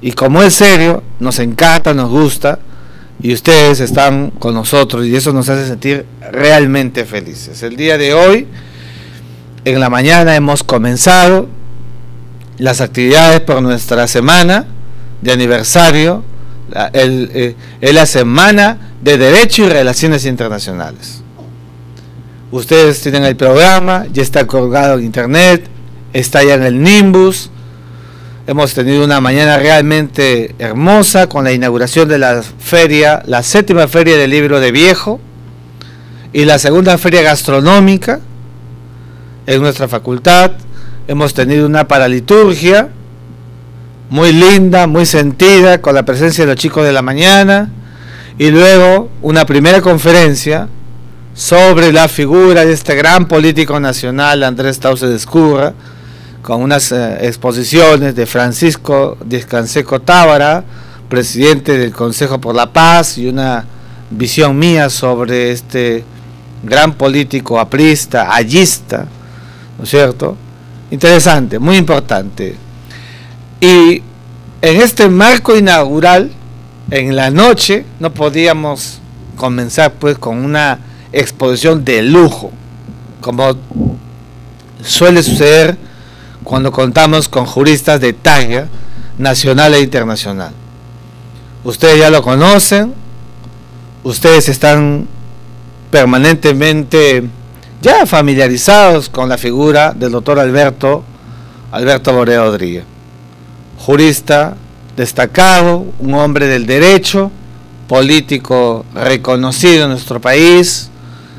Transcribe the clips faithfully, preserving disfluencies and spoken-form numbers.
Y como es serio, nos encanta, nos gusta, y ustedes están con nosotros, y eso nos hace sentir realmente felices. El día de hoy, en la mañana, hemos comenzado las actividades por nuestra semana de aniversario, la, el, eh, es la Semana de Derecho y Relaciones Internacionales. Ustedes tienen el programa, ya está colgado en internet, está ya en el Nimbus. Hemos tenido una mañana realmente hermosa con la inauguración de la feria, la séptima feria del libro de viejo y la segunda feria gastronómica en nuestra facultad. Hemos tenido una paraliturgia muy linda, muy sentida, con la presencia de los chicos de la mañana, y luego una primera conferencia sobre la figura de este gran político nacional, Andrés Tauce de Ezcurra, con unas eh, exposiciones de Francisco Díaz-Canseco Tábara, presidente del Consejo por la Paz, y una visión mía sobre este gran político aprista, allista, ¿no es cierto? Interesante, muy importante. Y en este marco inaugural, en la noche, no podíamos comenzar pues con una exposición de lujo, como suele suceder cuando contamos con juristas de talla nacional e internacional. Ustedes ya lo conocen, ustedes están permanentemente ya familiarizados con la figura del doctor Alberto, Alberto Borea Odría, jurista destacado, un hombre del derecho, político reconocido en nuestro país,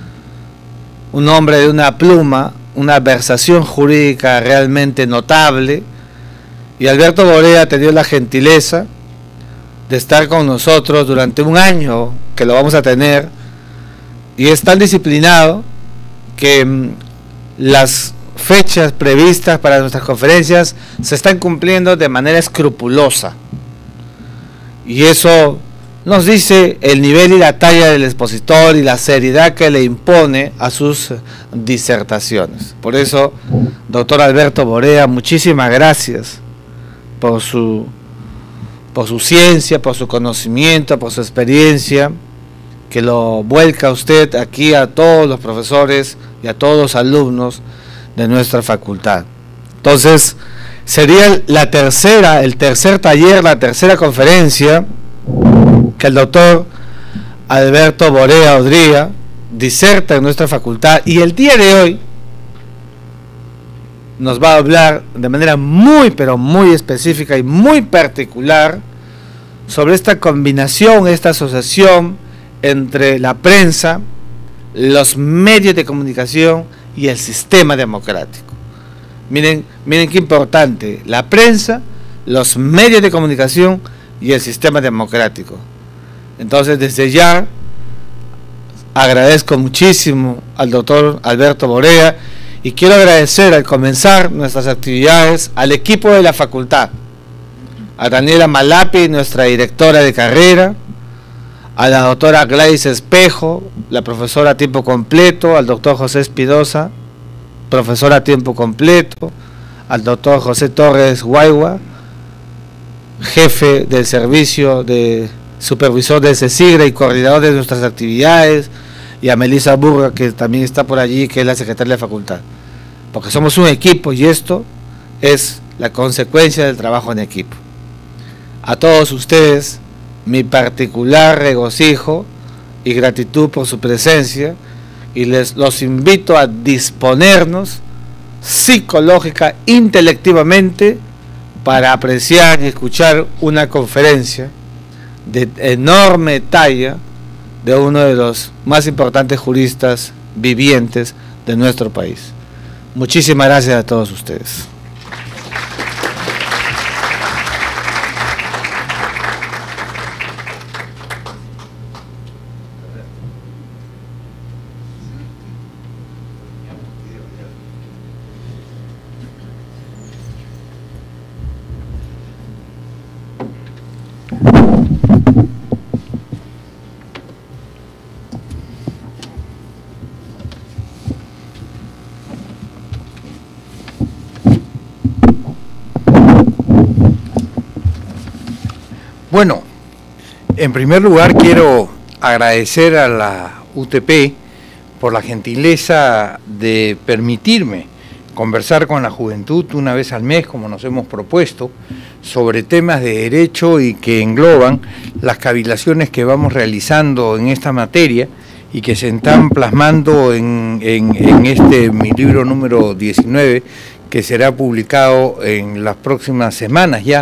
un hombre de una pluma, una versación jurídica realmente notable, y Alberto Borea ha tenido la gentileza de estar con nosotros durante un año que lo vamos a tener, y es tan disciplinado que mmm, las fechas previstas para nuestras conferencias se están cumpliendo de manera escrupulosa, y eso nos dice el nivel y la talla del expositor y la seriedad que le impone a sus disertaciones. Por eso, doctor Alberto Borea, muchísimas gracias por su, por su ciencia, por su conocimiento, por su experiencia, que lo vuelca usted aquí a todos los profesores y a todos los alumnos de nuestra facultad. Entonces, sería la tercera, el tercer taller, la tercera conferencia que el doctor Alberto Borea Odría diserta en nuestra facultad, y el día de hoy nos va a hablar de manera muy pero muy específica y muy particular sobre esta combinación, esta asociación entre la prensa, los medios de comunicación y el sistema democrático. Miren, miren qué importante, la prensa, los medios de comunicación y el sistema democrático. Entonces, desde ya agradezco muchísimo al doctor Alberto Borea, y quiero agradecer al comenzar nuestras actividades al equipo de la facultad, a Daniela Malapi, nuestra directora de carrera, a la doctora Gladys Espejo, la profesora a tiempo completo, al doctor José Espidosa, profesora a tiempo completo, al doctor José Torres Guaigua, jefe del servicio de supervisor de CECIGRA y coordinador de nuestras actividades, y a Melissa Burga, que también está por allí, que es la secretaria de la facultad, porque somos un equipo y esto es la consecuencia del trabajo en equipo. A todos ustedes mi particular regocijo y gratitud por su presencia, y les los invito a disponernos psicológica, intelectivamente, para apreciar y escuchar una conferencia de enorme talla de uno de los más importantes juristas vivientes de nuestro país. Muchísimas gracias a todos ustedes. Bueno, en primer lugar quiero agradecer a la U T P por la gentileza de permitirme conversar con la juventud una vez al mes, como nos hemos propuesto, sobre temas de derecho y que engloban las cavilaciones que vamos realizando en esta materia y que se están plasmando en, en, en este mi libro número diecinueve, que será publicado en las próximas semanas ya,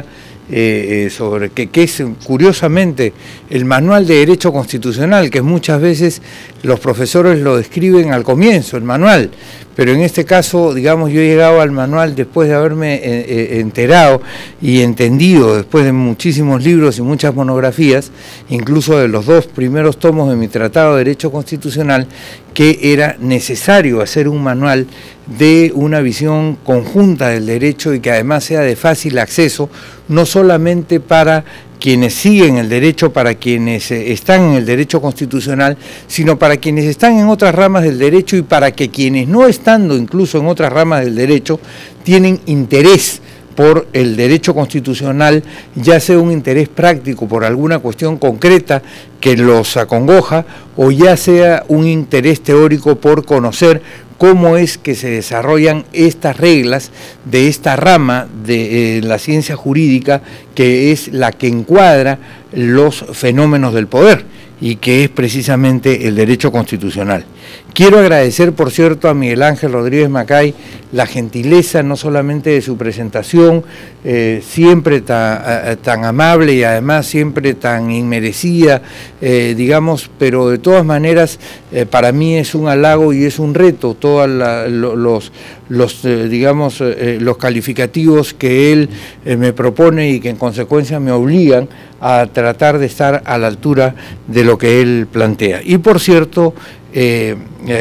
eh, sobre que, que es curiosamente el manual de derecho constitucional, que muchas veces los profesores lo describen al comienzo, el manual, pero en este caso, digamos, yo he llegado al manual después de haberme eh, eh, enterado y entendido, después de muchísimos libros y muchas monografías, incluso de los dos primeros tomos de mi Tratado de Derecho Constitucional, que era necesario hacer un manual de una visión conjunta del derecho y que además sea de fácil acceso, no solamente para quienes siguen el derecho, para quienes están en el derecho constitucional, sino para quienes están en otras ramas del derecho y para que quienes no estando incluso en otras ramas del derecho tienen interés por el derecho constitucional, ya sea un interés práctico por alguna cuestión concreta que los acongoja, o ya sea un interés teórico por conocer cómo es que se desarrollan estas reglas de esta rama de eh, la ciencia jurídica, que es la que encuadra los fenómenos del poder y que es precisamente el derecho constitucional. Quiero agradecer, por cierto, a Miguel Ángel Rodríguez Macay la gentileza no solamente de su presentación, eh, siempre tan, tan amable y además siempre tan inmerecida, eh, digamos, pero de todas maneras eh, para mí es un halago y es un reto todos los, los eh, digamos, eh, los calificativos que él eh, me propone y que en consecuencia me obligan a tratar de estar a la altura de lo que él plantea. Y por cierto, eh,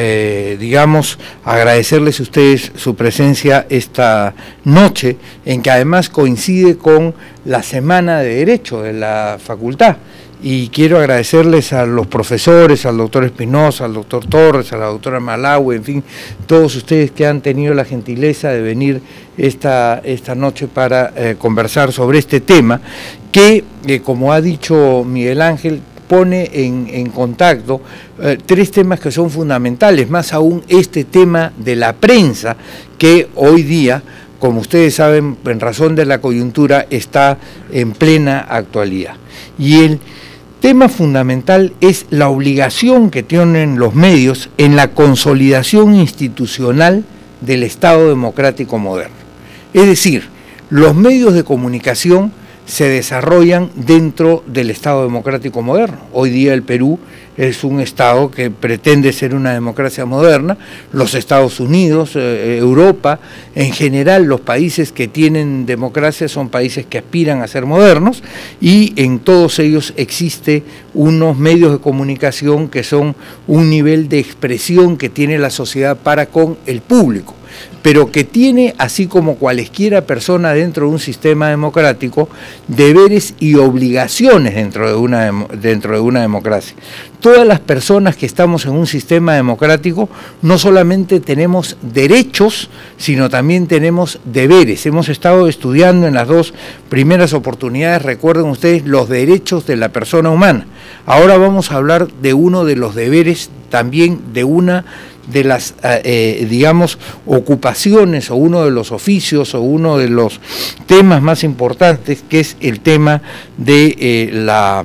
eh, digamos, agradecerles a ustedes su presencia esta noche, en que además coincide con la Semana de Derecho de la Facultad. Y quiero agradecerles a los profesores, al doctor Espinosa, al doctor Torres, a la doctora Malawi, en fin, todos ustedes que han tenido la gentileza de venir esta, esta noche para eh, conversar sobre este tema, que, eh, como ha dicho Miguel Ángel, pone en, en contacto eh, tres temas que son fundamentales, más aún este tema de la prensa, que hoy día, como ustedes saben, en razón de la coyuntura, está en plena actualidad. Y el tema fundamental es la obligación que tienen los medios en la consolidación institucional del Estado democrático moderno. Es decir, los medios de comunicación se desarrollan dentro del Estado democrático moderno. Hoy día el Perú es un Estado que pretende ser una democracia moderna, los Estados Unidos, eh, Europa, en general los países que tienen democracia son países que aspiran a ser modernos, y en todos ellos existe unos medios de comunicación que son un nivel de expresión que tiene la sociedad para con el público, pero que tiene, así como cualesquiera persona dentro de un sistema democrático, deberes y obligaciones dentro de una, dentro de una democracia. Todas las personas que estamos en un sistema democrático no solamente tenemos derechos, sino también tenemos deberes. Hemos estado estudiando en las dos primeras oportunidades, recuerden ustedes, los derechos de la persona humana. Ahora vamos a hablar de uno de los deberes, también de una de las, eh, digamos, ocupaciones o uno de los oficios o uno de los temas más importantes, que es el tema de, eh, la,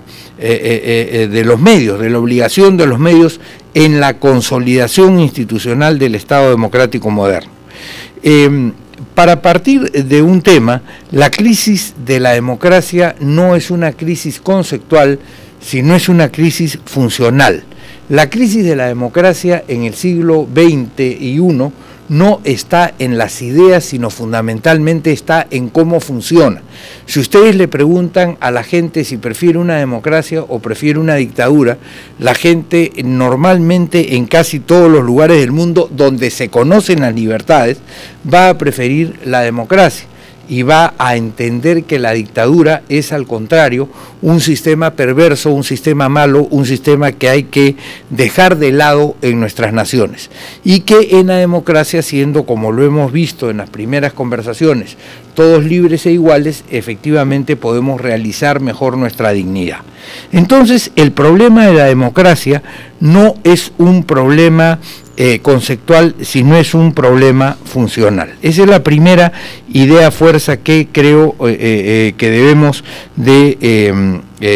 eh, eh, de los medios, de la obligación de los medios en la consolidación institucional del Estado democrático moderno. Eh, para partir de un tema, la crisis de la democracia no es una crisis conceptual, sino es una crisis funcional. La crisis de la democracia en el siglo veinte y uno no está en las ideas, sino fundamentalmente está en cómo funciona. Si ustedes le preguntan a la gente si prefiere una democracia o prefiere una dictadura, la gente normalmente en casi todos los lugares del mundo donde se conocen las libertades va a preferir la democracia. y va a entender que la dictadura es, al contrario, un sistema perverso, un sistema malo, un sistema que hay que dejar de lado en nuestras naciones. Y que en la democracia, siendo, como lo hemos visto en las primeras conversaciones, todos libres e iguales, efectivamente podemos realizar mejor nuestra dignidad. Entonces, el problema de la democracia no es un problema eh, conceptual, sino es un problema funcional. Esa es la primera idea fuerza que creo eh, eh, que debemos de eh,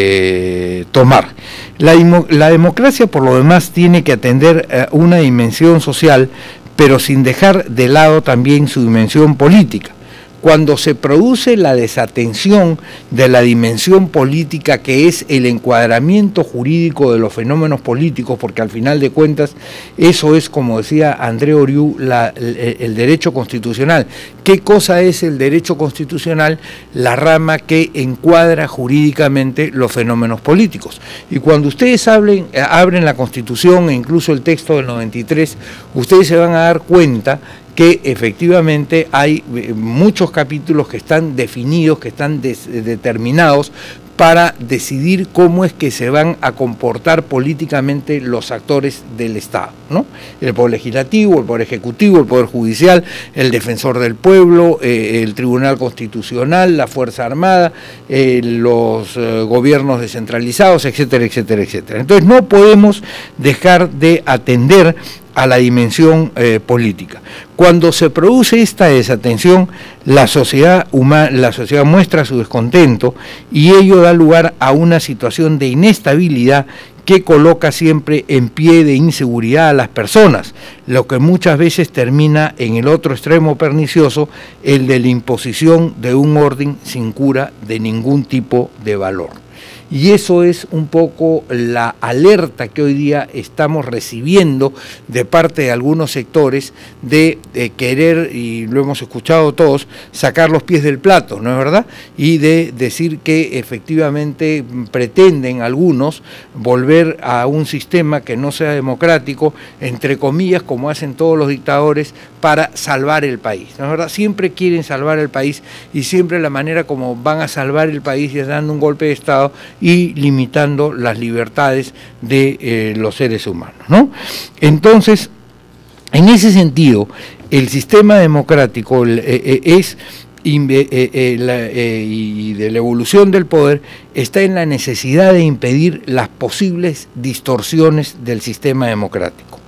eh, tomar. La, la democracia, por lo demás, tiene que atender a una dimensión social, pero sin dejar de lado también su dimensión política. Cuando se produce la desatención de la dimensión política, que es el encuadramiento jurídico de los fenómenos políticos, porque al final de cuentas eso es, como decía André Oriú, la, el, el derecho constitucional. ¿Qué cosa es el derecho constitucional? La rama que encuadra jurídicamente los fenómenos políticos. Y cuando ustedes abren, abren la Constitución e incluso el texto del noventa y tres, ustedes se van a dar cuenta que efectivamente hay muchos capítulos que están definidos, que están des, determinados para decidir cómo es que se van a comportar políticamente los actores del Estado, ¿no? El Poder Legislativo, el Poder Ejecutivo, el Poder Judicial, el Defensor del Pueblo, eh, el Tribunal Constitucional, la Fuerza Armada, eh, los eh, gobiernos descentralizados, etcétera, etcétera, etcétera. Entonces no podemos dejar de atender a la dimensión eh, política. Cuando se produce esta desatención, la sociedad humana, la sociedad muestra su descontento y ello da lugar a una situación de inestabilidad que coloca siempre en pie de inseguridad a las personas, lo que muchas veces termina en el otro extremo pernicioso, el de la imposición de un orden sin cura de ningún tipo de valor. Y eso es un poco la alerta que hoy día estamos recibiendo de parte de algunos sectores de, de querer, y lo hemos escuchado todos, sacar los pies del plato, ¿no es verdad? Y de decir que efectivamente pretenden algunos volver a un sistema que no sea democrático, entre comillas, como hacen todos los dictadores, para salvar el país, ¿no es verdad? Siempre quieren salvar el país y siempre la manera como van a salvar el país es dando un golpe de Estado y limitando las libertades de eh, los seres humanos, ¿no? Entonces, en ese sentido, el sistema democrático eh, eh, es y, eh, eh, la, eh, y de la evolución del poder está en la necesidad de impedir las posibles distorsiones del sistema democrático.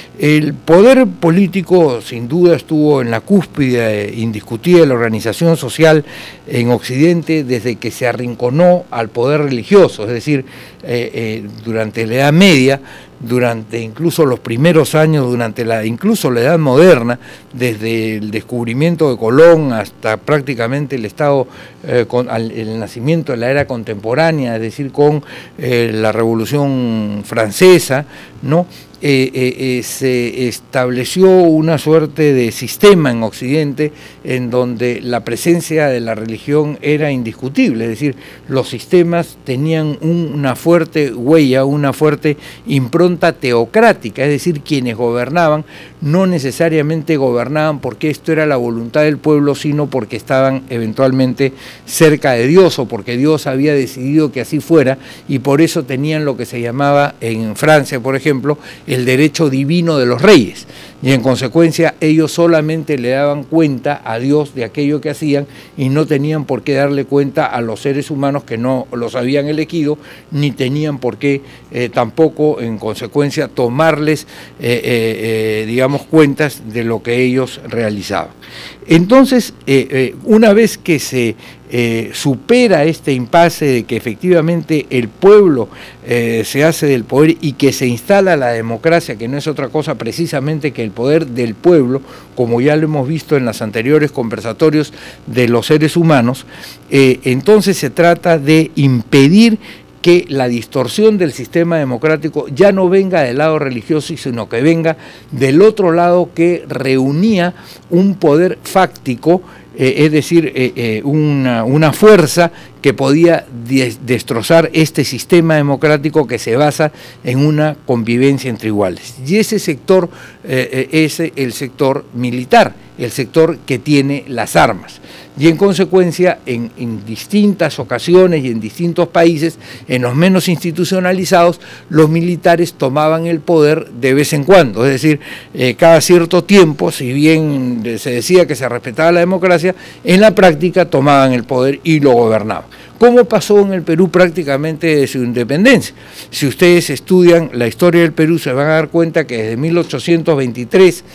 El poder político sin duda estuvo en la cúspide indiscutida de la organización social en Occidente desde que se arrinconó al poder religioso, es decir, eh, eh, durante la Edad Media, durante incluso los primeros años, durante la incluso la Edad Moderna, desde el descubrimiento de Colón hasta prácticamente el estado, eh, con al, el nacimiento de la era contemporánea, es decir, con eh, la Revolución Francesa, ¿no? Eh, eh, eh, se estableció una suerte de sistema en Occidente en donde la presencia de la religión era indiscutible, es decir, los sistemas tenían un, una fuerte huella, una fuerte impronta teocrática, es decir, quienes gobernaban no necesariamente gobernaban porque esto era la voluntad del pueblo, sino porque estaban eventualmente cerca de Dios o porque Dios había decidido que así fuera, y por eso tenían lo que se llamaba en Francia, por ejemplo, el derecho divino de los reyes, y en consecuencia ellos solamente le daban cuenta a Dios de aquello que hacían y no tenían por qué darle cuenta a los seres humanos que no los habían elegido, ni tenían por qué eh, tampoco en consecuencia tomarles eh, eh, eh, digamos cuentas de lo que ellos realizaban. Entonces, eh, eh, una vez que se eh, supera este impasse de que efectivamente el pueblo eh, se hace del poder y que se instala la democracia, que no es otra cosa precisamente que el poder del pueblo, como ya lo hemos visto en los anteriores conversatorios de los seres humanos, eh, entonces se trata de impedir que la distorsión del sistema democrático ya no venga del lado religioso, sino que venga del otro lado, que reunía un poder fáctico, eh, es decir, eh, eh, una, una fuerza que podía destrozar este sistema democrático que se basa en una convivencia entre iguales. Y ese sector eh, es el sector militar, el sector que tiene las armas. Y en consecuencia, en, en distintas ocasiones y en distintos países, en los menos institucionalizados, los militares tomaban el poder de vez en cuando, es decir, eh, cada cierto tiempo, si bien se decía que se respetaba la democracia, en la práctica tomaban el poder y lo gobernaban. ¿Cómo pasó en el Perú prácticamente desde su independencia? Si ustedes estudian la historia del Perú, se van a dar cuenta que desde mil ochocientos veintitrés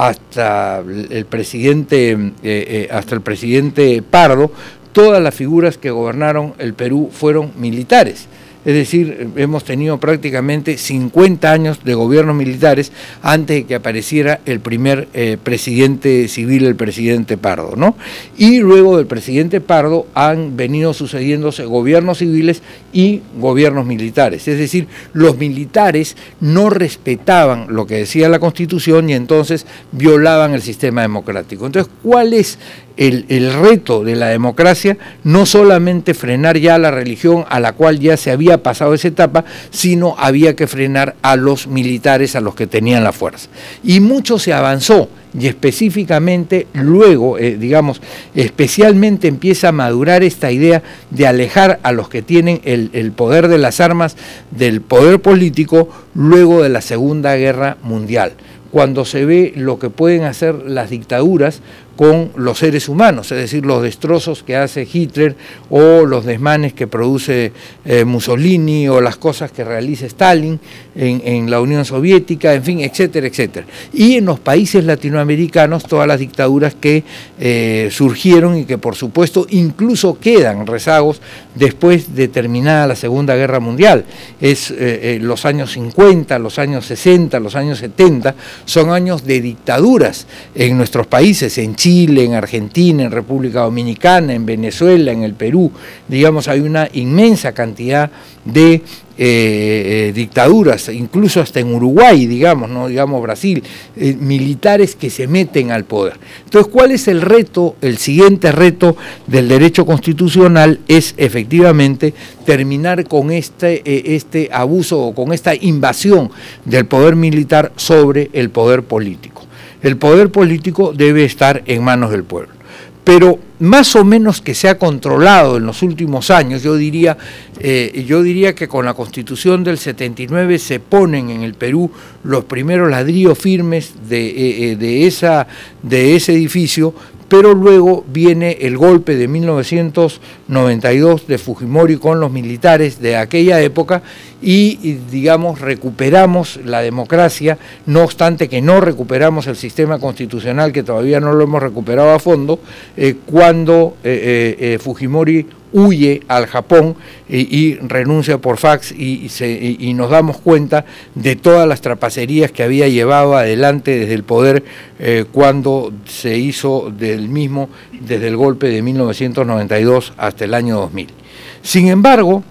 hasta el presidente, eh, eh, hasta el presidente Pardo, todas las figuras que gobernaron el Perú fueron militares. Es decir, hemos tenido prácticamente cincuenta años de gobiernos militares antes de que apareciera el primer eh, presidente civil, el presidente Pardo, ¿no? Y luego del presidente Pardo han venido sucediéndose gobiernos civiles y gobiernos militares. Es decir, los militares no respetaban lo que decía la Constitución y entonces violaban el sistema democrático. Entonces, ¿cuál es El, el reto de la democracia? No solamente frenar ya la religión, a la cual ya se había pasado esa etapa, sino había que frenar a los militares, a los que tenían la fuerza. Y mucho se avanzó, y específicamente luego, eh, digamos, especialmente empieza a madurar esta idea de alejar a los que tienen el, el poder de las armas del poder político luego de la Segunda Guerra Mundial, cuando se ve lo que pueden hacer las dictaduras con los seres humanos, es decir, los destrozos que hace Hitler o los desmanes que produce eh, Mussolini o las cosas que realiza Stalin en, en la Unión Soviética, en fin, etcétera, etcétera. Y en los países latinoamericanos, todas las dictaduras que eh, surgieron y que por supuesto incluso quedan rezagos después de terminada la Segunda Guerra Mundial. Es eh, eh, los años cincuenta, los años sesenta, los años setenta, son años de dictaduras en nuestros países, en Chile, en Argentina, en República Dominicana, en Venezuela, en el Perú. Digamos, hay una inmensa cantidad de eh, eh, dictaduras, incluso hasta en Uruguay, digamos, no digamos Brasil, eh, militares que se meten al poder. Entonces, ¿cuál es el reto? El siguiente reto del derecho constitucional es efectivamente terminar con este, eh, este abuso o con esta invasión del poder militar sobre el poder político. El poder político debe estar en manos del pueblo. Pero más o menos que se ha controlado en los últimos años, yo diría, eh, yo diría que con la Constitución del setenta y nueve se ponen en el Perú los primeros ladrillos firmes de, eh, de, esa, de ese edificio, pero luego viene el golpe de mil novecientos noventa y dos de Fujimori con los militares de aquella época y, y digamos, recuperamos la democracia, no obstante que no recuperamos el sistema constitucional, que todavía no lo hemos recuperado a fondo, eh, cuando eh, eh, Fujimori huye al Japón y, y renuncia por fax y, y, se, y, y nos damos cuenta de todas las trapacerías que había llevado adelante desde el poder eh, cuando se hizo del mismo desde el golpe de mil novecientos noventa y dos hasta el año dos mil. Sin embargo,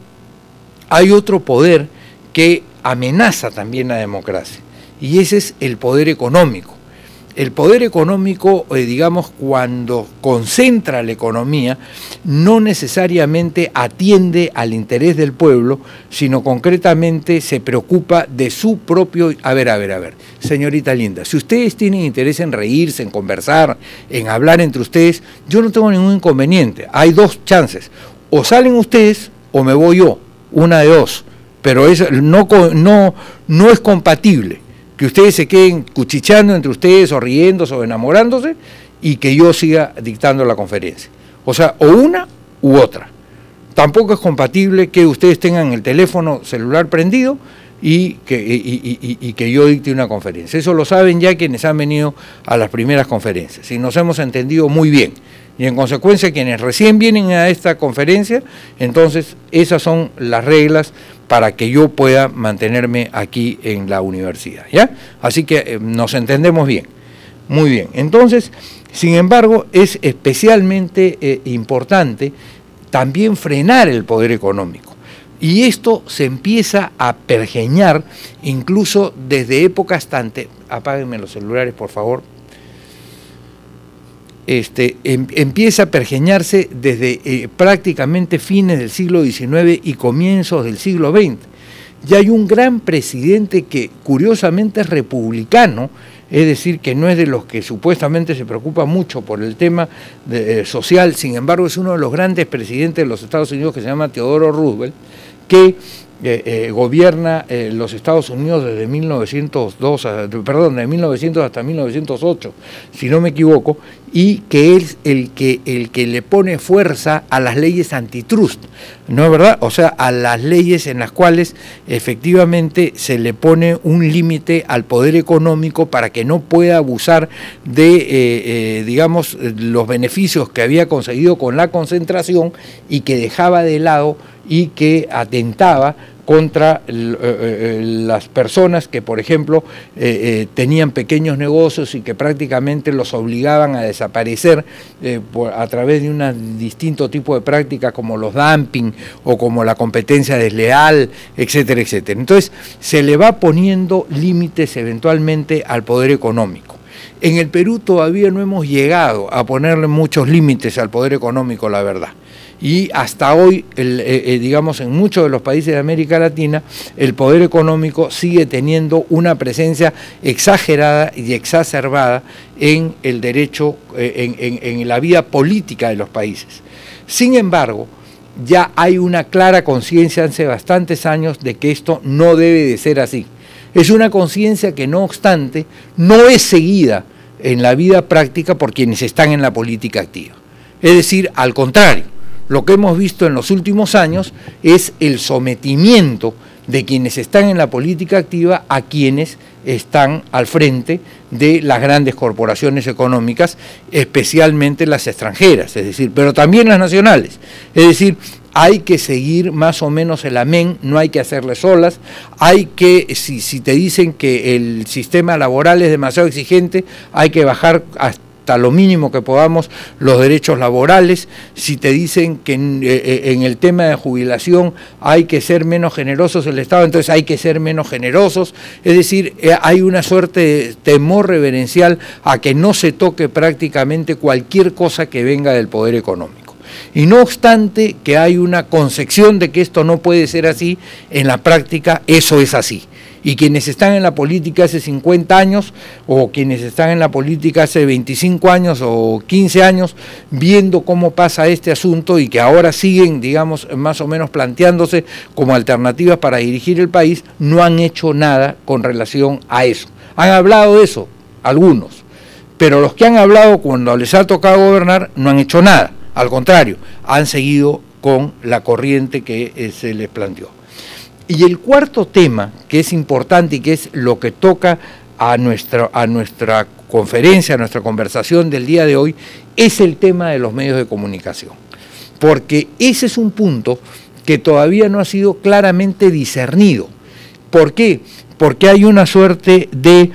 hay otro poder que amenaza también la democracia y ese es el poder económico. El poder económico, eh, digamos, cuando concentra la economía, no necesariamente atiende al interés del pueblo, sino concretamente se preocupa de su propio... A ver, a ver, a ver, señorita linda, si ustedes tienen interés en reírse, en conversar, en hablar entre ustedes, yo no tengo ningún inconveniente. Hay dos chances, o salen ustedes o me voy yo, una de dos, pero eso no, no, no es compatible. Que ustedes se queden cuchicheando entre ustedes o riéndose o enamorándose y que yo siga dictando la conferencia. O sea, o una u otra. Tampoco es compatible que ustedes tengan el teléfono celular prendido y que, y, y, y, y que yo dicte una conferencia. Eso lo saben ya quienes han venido a las primeras conferencias y nos hemos entendido muy bien. Y en consecuencia quienes recién vienen a esta conferencia, entonces esas son las reglas para que yo pueda mantenerme aquí en la universidad, ¿ya? Así que eh, nos entendemos bien, muy bien. Entonces, sin embargo, es especialmente eh, importante también frenar el poder económico. Y esto se empieza a pergeñar incluso desde épocas tan... Apáguenme los celulares, por favor. Este, em, empieza a pergeñarse desde eh, prácticamente fines del siglo diecinueve y comienzos del siglo veinte. Ya hay un gran presidente que curiosamente es republicano, es decir, que no es de los que supuestamente se preocupa mucho por el tema de, eh, social, sin embargo es uno de los grandes presidentes de los Estados Unidos que se llama Theodore Roosevelt, que Eh, eh, gobierna eh, los Estados Unidos desde mil novecientos dos, perdón, de mil novecientos hasta mil novecientos ocho, si no me equivoco, y que es el que, el que le pone fuerza a las leyes antitrust, ¿no es verdad? O sea, a las leyes en las cuales efectivamente se le pone un límite al poder económico para que no pueda abusar de, eh, eh, digamos, los beneficios que había conseguido con la concentración y que dejaba de lado y que atentaba contra eh, las personas que, por ejemplo, eh, eh, tenían pequeños negocios y que prácticamente los obligaban a desaparecer eh, por, a través de un distinto tipo de prácticas como los dumping o como la competencia desleal, etcétera, etcétera. Entonces, se le va poniendo límites eventualmente al poder económico. En el Perú todavía no hemos llegado a ponerle muchos límites al poder económico, la verdad. Y hasta hoy, el, eh, digamos, en muchos de los países de América Latina, el poder económico sigue teniendo una presencia exagerada y exacerbada en el derecho, eh, en, en, en la vida política de los países. Sin embargo, ya hay una clara conciencia hace bastantes años de que esto no debe de ser así. Es una conciencia que, no obstante, no es seguida en la vida práctica por quienes están en la política activa. Es decir, al contrario, lo que hemos visto en los últimos años es el sometimiento de quienes están en la política activa a quienes están al frente de las grandes corporaciones económicas, especialmente las extranjeras, es decir, pero también las nacionales. Es decir, hay que seguir más o menos el amén, no hay que hacerle solas, hay que, si, si te dicen que el sistema laboral es demasiado exigente, hay que bajar hasta hasta lo mínimo que podamos los derechos laborales. Si te dicen que en, eh, en el tema de jubilación hay que ser menos generosos el Estado, entonces hay que ser menos generosos. Es decir, eh, hay una suerte de temor reverencial a que no se toque prácticamente cualquier cosa que venga del poder económico. Y no obstante que hay una concepción de que esto no puede ser así, en la práctica eso es así. Y quienes están en la política hace cincuenta años o quienes están en la política hace veinticinco años o quince años viendo cómo pasa este asunto y que ahora siguen, digamos, más o menos planteándose como alternativas para dirigir el país, no han hecho nada con relación a eso. Han hablado de eso, algunos, pero los que han hablado cuando les ha tocado gobernar no han hecho nada, al contrario, han seguido con la corriente que eh, se les planteó. Y el cuarto tema, que es importante y que es lo que toca a nuestra, a nuestra conferencia, a nuestra conversación del día de hoy, es el tema de los medios de comunicación. Porque ese es un punto que todavía no ha sido claramente discernido. ¿Por qué? Porque hay una suerte de eh,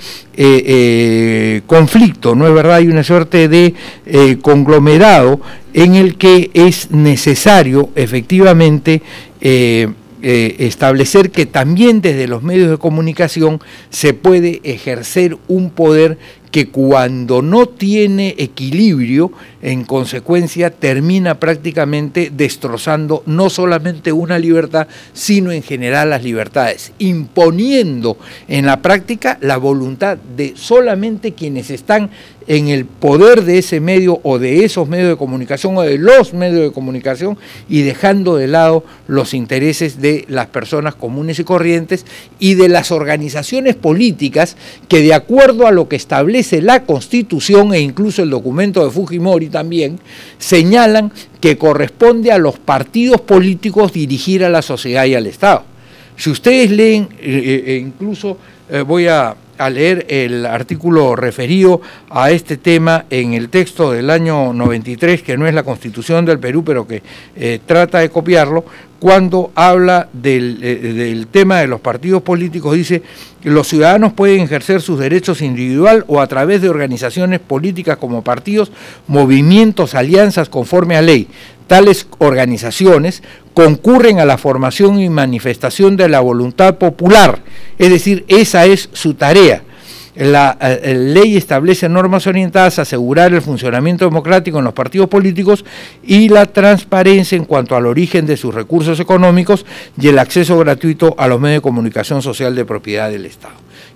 eh, conflicto, ¿no es verdad? Hay una suerte de eh, conglomerado en el que es necesario efectivamente eh, Eh, establecer que también desde los medios de comunicación se puede ejercer un poder que cuando no tiene equilibrio, en consecuencia termina prácticamente destrozando no solamente una libertad, sino en general las libertades, imponiendo en la práctica la voluntad de solamente quienes están en el poder de ese medio o de esos medios de comunicación o de los medios de comunicación y dejando de lado los intereses de las personas comunes y corrientes y de las organizaciones políticas que, de acuerdo a lo que establece la Constitución e incluso el documento de Fujimori también, señalan que corresponde a los partidos políticos dirigir a la sociedad y al Estado. Si ustedes leen, eh, eh, incluso eh, voy a... a leer el artículo referido a este tema en el texto del año noventa y tres, que no es la Constitución del Perú, pero que eh, trata de copiarlo, cuando habla del, eh, del tema de los partidos políticos, dice que los ciudadanos pueden ejercer sus derechos individual o a través de organizaciones políticas como partidos, movimientos, alianzas conforme a ley. Tales organizaciones concurren a la formación y manifestación de la voluntad popular, es decir, esa es su tarea. La eh, ley establece normas orientadas a asegurar el funcionamiento democrático en los partidos políticos y la transparencia en cuanto al origen de sus recursos económicos y el acceso gratuito a los medios de comunicación social de propiedad del Estado.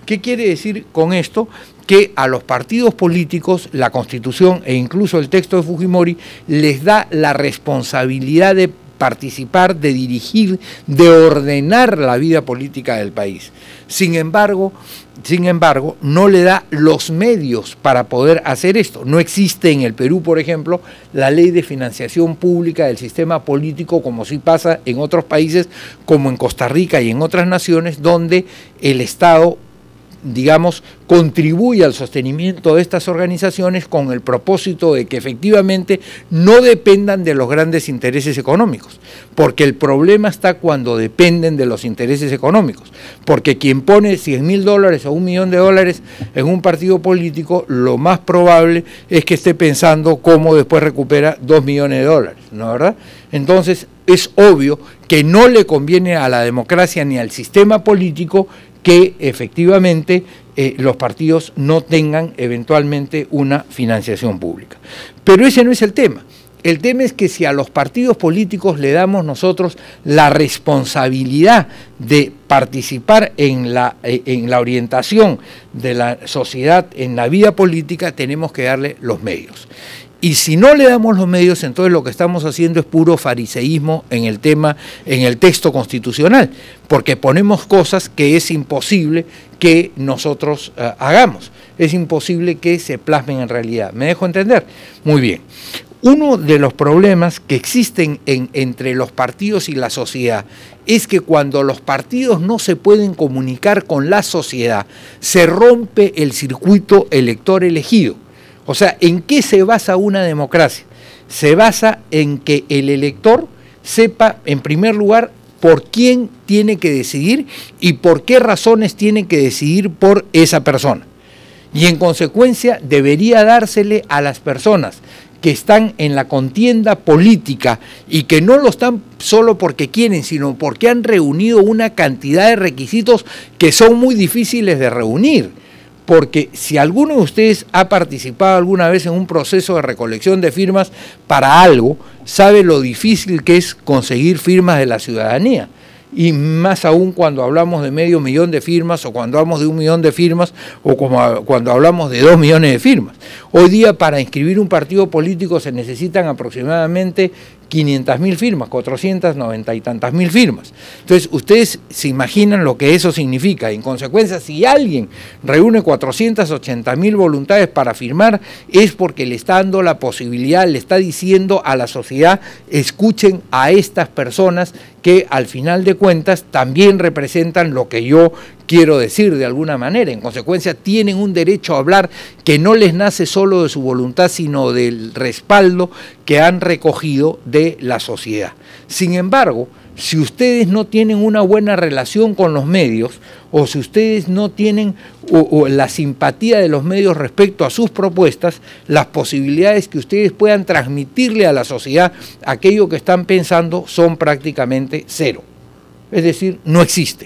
¿Qué quiere decir con esto? Que a los partidos políticos la Constitución e incluso el texto de Fujimori les da la responsabilidad de participar, de dirigir, de ordenar la vida política del país. Sin embargo, sin embargo, no le da los medios para poder hacer esto. No existe en el Perú, por ejemplo, la ley de financiación pública del sistema político, como sí pasa en otros países, como en Costa Rica y en otras naciones, donde el Estado, digamos, contribuye al sostenimiento de estas organizaciones con el propósito de que efectivamente no dependan de los grandes intereses económicos, porque el problema está cuando dependen de los intereses económicos, porque quien pone cien mil dólares o un millón de dólares en un partido político, lo más probable es que esté pensando cómo después recupera dos millones de dólares, ¿no es verdad? Entonces es obvio que no le conviene a la democracia ni al sistema político que efectivamente eh, los partidos no tengan eventualmente una financiación pública. Pero ese no es el tema. El tema es que si a los partidos políticos le damos nosotros la responsabilidad de participar en la, eh, en la orientación de la sociedad en la vida política, tenemos que darle los medios. Y si no le damos los medios, entonces lo que estamos haciendo es puro fariseísmo en el tema, en el texto constitucional, porque ponemos cosas que es imposible que nosotros uh, hagamos, es imposible que se plasmen en realidad. ¿Me dejo entender? Muy bien. Uno de los problemas que existen en, entre los partidos y la sociedad es que cuando los partidos no se pueden comunicar con la sociedad, se rompe el circuito elector elegido. O sea, ¿en qué se basa una democracia? Se basa en que el elector sepa, en primer lugar, por quién tiene que decidir y por qué razones tiene que decidir por esa persona. Y en consecuencia debería dársele a las personas que están en la contienda política y que no lo están solo porque quieren, sino porque han reunido una cantidad de requisitos que son muy difíciles de reunir. Porque si alguno de ustedes ha participado alguna vez en un proceso de recolección de firmas para algo, sabe lo difícil que es conseguir firmas de la ciudadanía. Y más aún cuando hablamos de medio millón de firmas o cuando hablamos de un millón de firmas o como cuando hablamos de dos millones de firmas. Hoy día para inscribir un partido político se necesitan aproximadamente quinientas mil firmas, cuatrocientas noventa y tantas mil firmas. Entonces, ustedes se imaginan lo que eso significa. En consecuencia, si alguien reúne cuatrocientas ochenta mil voluntades para firmar, es porque le está dando la posibilidad, le está diciendo a la sociedad, escuchen a estas personas que al final de cuentas también representan lo que yo quiero decir de alguna manera. En consecuencia, tienen un derecho a hablar que no les nace solo de su voluntad, sino del respaldo que han recogido de la sociedad. Sin embargo, si ustedes no tienen una buena relación con los medios, o si ustedes no tienen o, o la simpatía de los medios respecto a sus propuestas, las posibilidades que ustedes puedan transmitirle a la sociedad aquello que están pensando son prácticamente cero. Es decir, no existen.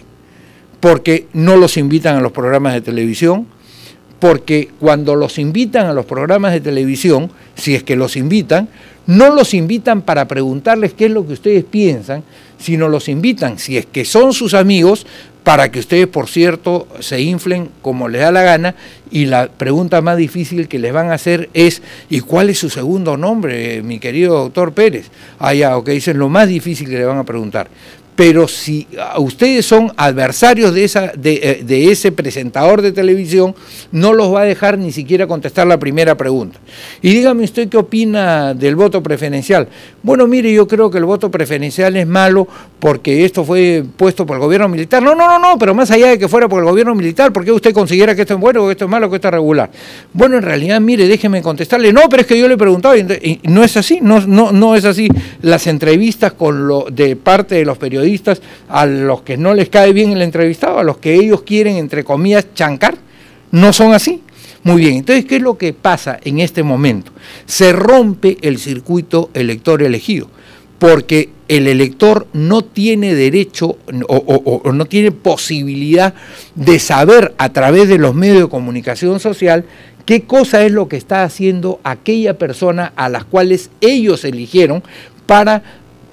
Porque no los invitan a los programas de televisión, porque cuando los invitan a los programas de televisión, si es que los invitan, no los invitan para preguntarles qué es lo que ustedes piensan, sino los invitan, si es que son sus amigos, para que ustedes, por cierto, se inflen como les da la gana, y la pregunta más difícil que les van a hacer es, ¿y cuál es su segundo nombre, mi querido doctor Pérez? Ah, ya, ok, eso es lo más difícil que le van a preguntar. Pero si ustedes son adversarios de, esa, de, de ese presentador de televisión, no los va a dejar ni siquiera contestar la primera pregunta. Y dígame usted qué opina del voto preferencial. Bueno, mire, yo creo que el voto preferencial es malo porque esto fue puesto por el gobierno militar. No, no, no, no, pero más allá de que fuera por el gobierno militar, ¿por qué usted considera que esto es bueno, que esto es malo, que esto es regular? Bueno, en realidad, mire, déjeme contestarle. No, pero es que yo le he preguntado y no es así, no, no, no es así. Las entrevistas con lo, de parte de los periodistas, a los que no les cae bien el entrevistado, a los que ellos quieren, entre comillas, chancar, no son así. Muy bien, entonces, ¿qué es lo que pasa en este momento? Se rompe el circuito elector elegido, porque el elector no tiene derecho o, o, o no tiene posibilidad de saber a través de los medios de comunicación social qué cosa es lo que está haciendo aquella persona a las cuales ellos eligieron para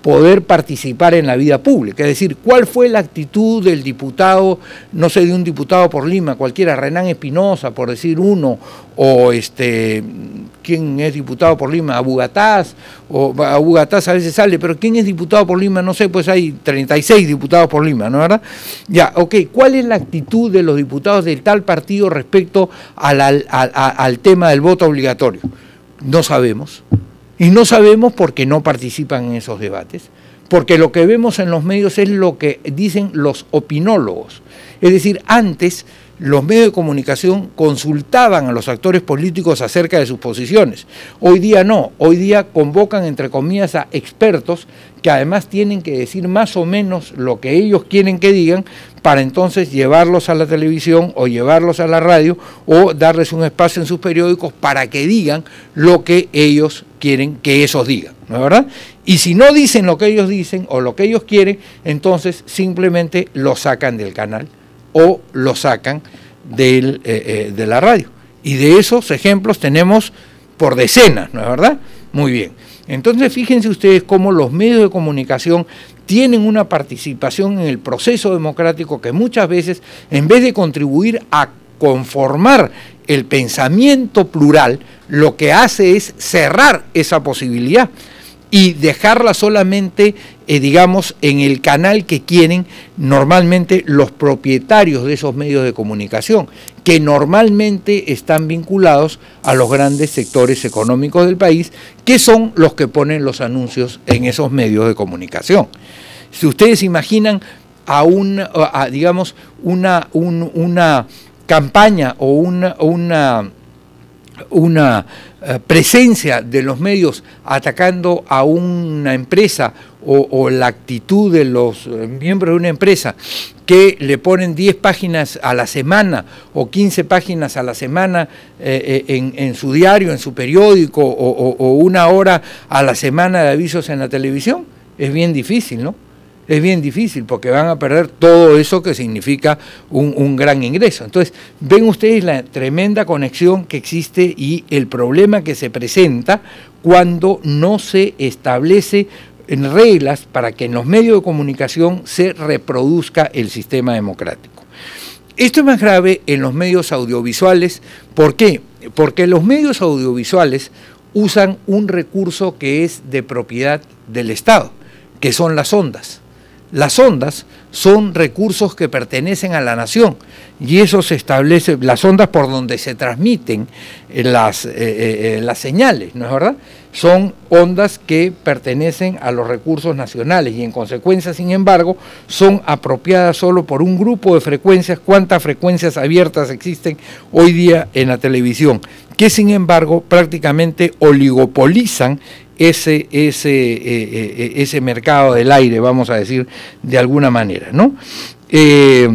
poder participar en la vida pública. Es decir, ¿cuál fue la actitud del diputado, no sé, de un diputado por Lima, cualquiera, Renán Espinosa, por decir uno, o este, ¿quién es diputado por Lima? Abu Gataz, o Abu Gataz a veces sale, pero ¿quién es diputado por Lima? No sé, pues hay treinta y seis diputados por Lima, ¿no es verdad? Ya, ok, ¿cuál es la actitud de los diputados del tal partido respecto al, al, al, al tema del voto obligatorio? No sabemos. Y no sabemos porque no participan en esos debates, porque lo que vemos en los medios es lo que dicen los opinólogos. Es decir, antes los medios de comunicación consultaban a los actores políticos acerca de sus posiciones. Hoy día no, hoy día convocan entre comillas a expertos que además tienen que decir más o menos lo que ellos quieren que digan para entonces llevarlos a la televisión o llevarlos a la radio o darles un espacio en sus periódicos para que digan lo que ellos quieren que esos digan, ¿no es verdad? Y si no dicen lo que ellos dicen o lo que ellos quieren, entonces simplemente lo sacan del canal o lo sacan del, eh, eh, de la radio. Y de esos ejemplos tenemos por decenas, ¿no es verdad? Muy bien. Entonces fíjense ustedes cómo los medios de comunicación tienen una participación en el proceso democrático que muchas veces, en vez de contribuir a conformar el pensamiento plural, lo que hace es cerrar esa posibilidad y dejarla solamente, eh, digamos, en el canal que quieren normalmente los propietarios de esos medios de comunicación, que normalmente están vinculados a los grandes sectores económicos del país, que son los que ponen los anuncios en esos medios de comunicación. Si ustedes imaginan a, un, a digamos, una, un, una campaña o una... una una uh, presencia de los medios atacando a una empresa o, o la actitud de los uh, miembros de una empresa que le ponen diez páginas a la semana o quince páginas a la semana eh, eh, en, en su diario, en su periódico o, o, o una hora a la semana de avisos en la televisión, es bien difícil, ¿no? Es bien difícil porque van a perder todo eso que significa un, un gran ingreso. Entonces, ven ustedes la tremenda conexión que existe y el problema que se presenta cuando no se establece reglas para que en los medios de comunicación se reproduzca el sistema democrático. Esto es más grave en los medios audiovisuales. ¿Por qué? Porque los medios audiovisuales usan un recurso que es de propiedad del Estado, que son las ondas. Las ondas son recursos que pertenecen a la nación y eso se establece, las ondas por donde se transmiten las, eh, eh, las señales, ¿no es verdad? Son ondas que pertenecen a los recursos nacionales y en consecuencia, sin embargo, son apropiadas solo por un grupo de frecuencias. ¿Cuántas frecuencias abiertas existen hoy día en la televisión? Que sin embargo prácticamente oligopolizan ese, ese, eh, eh, ese mercado del aire, vamos a decir de alguna manera, ¿no? Eh,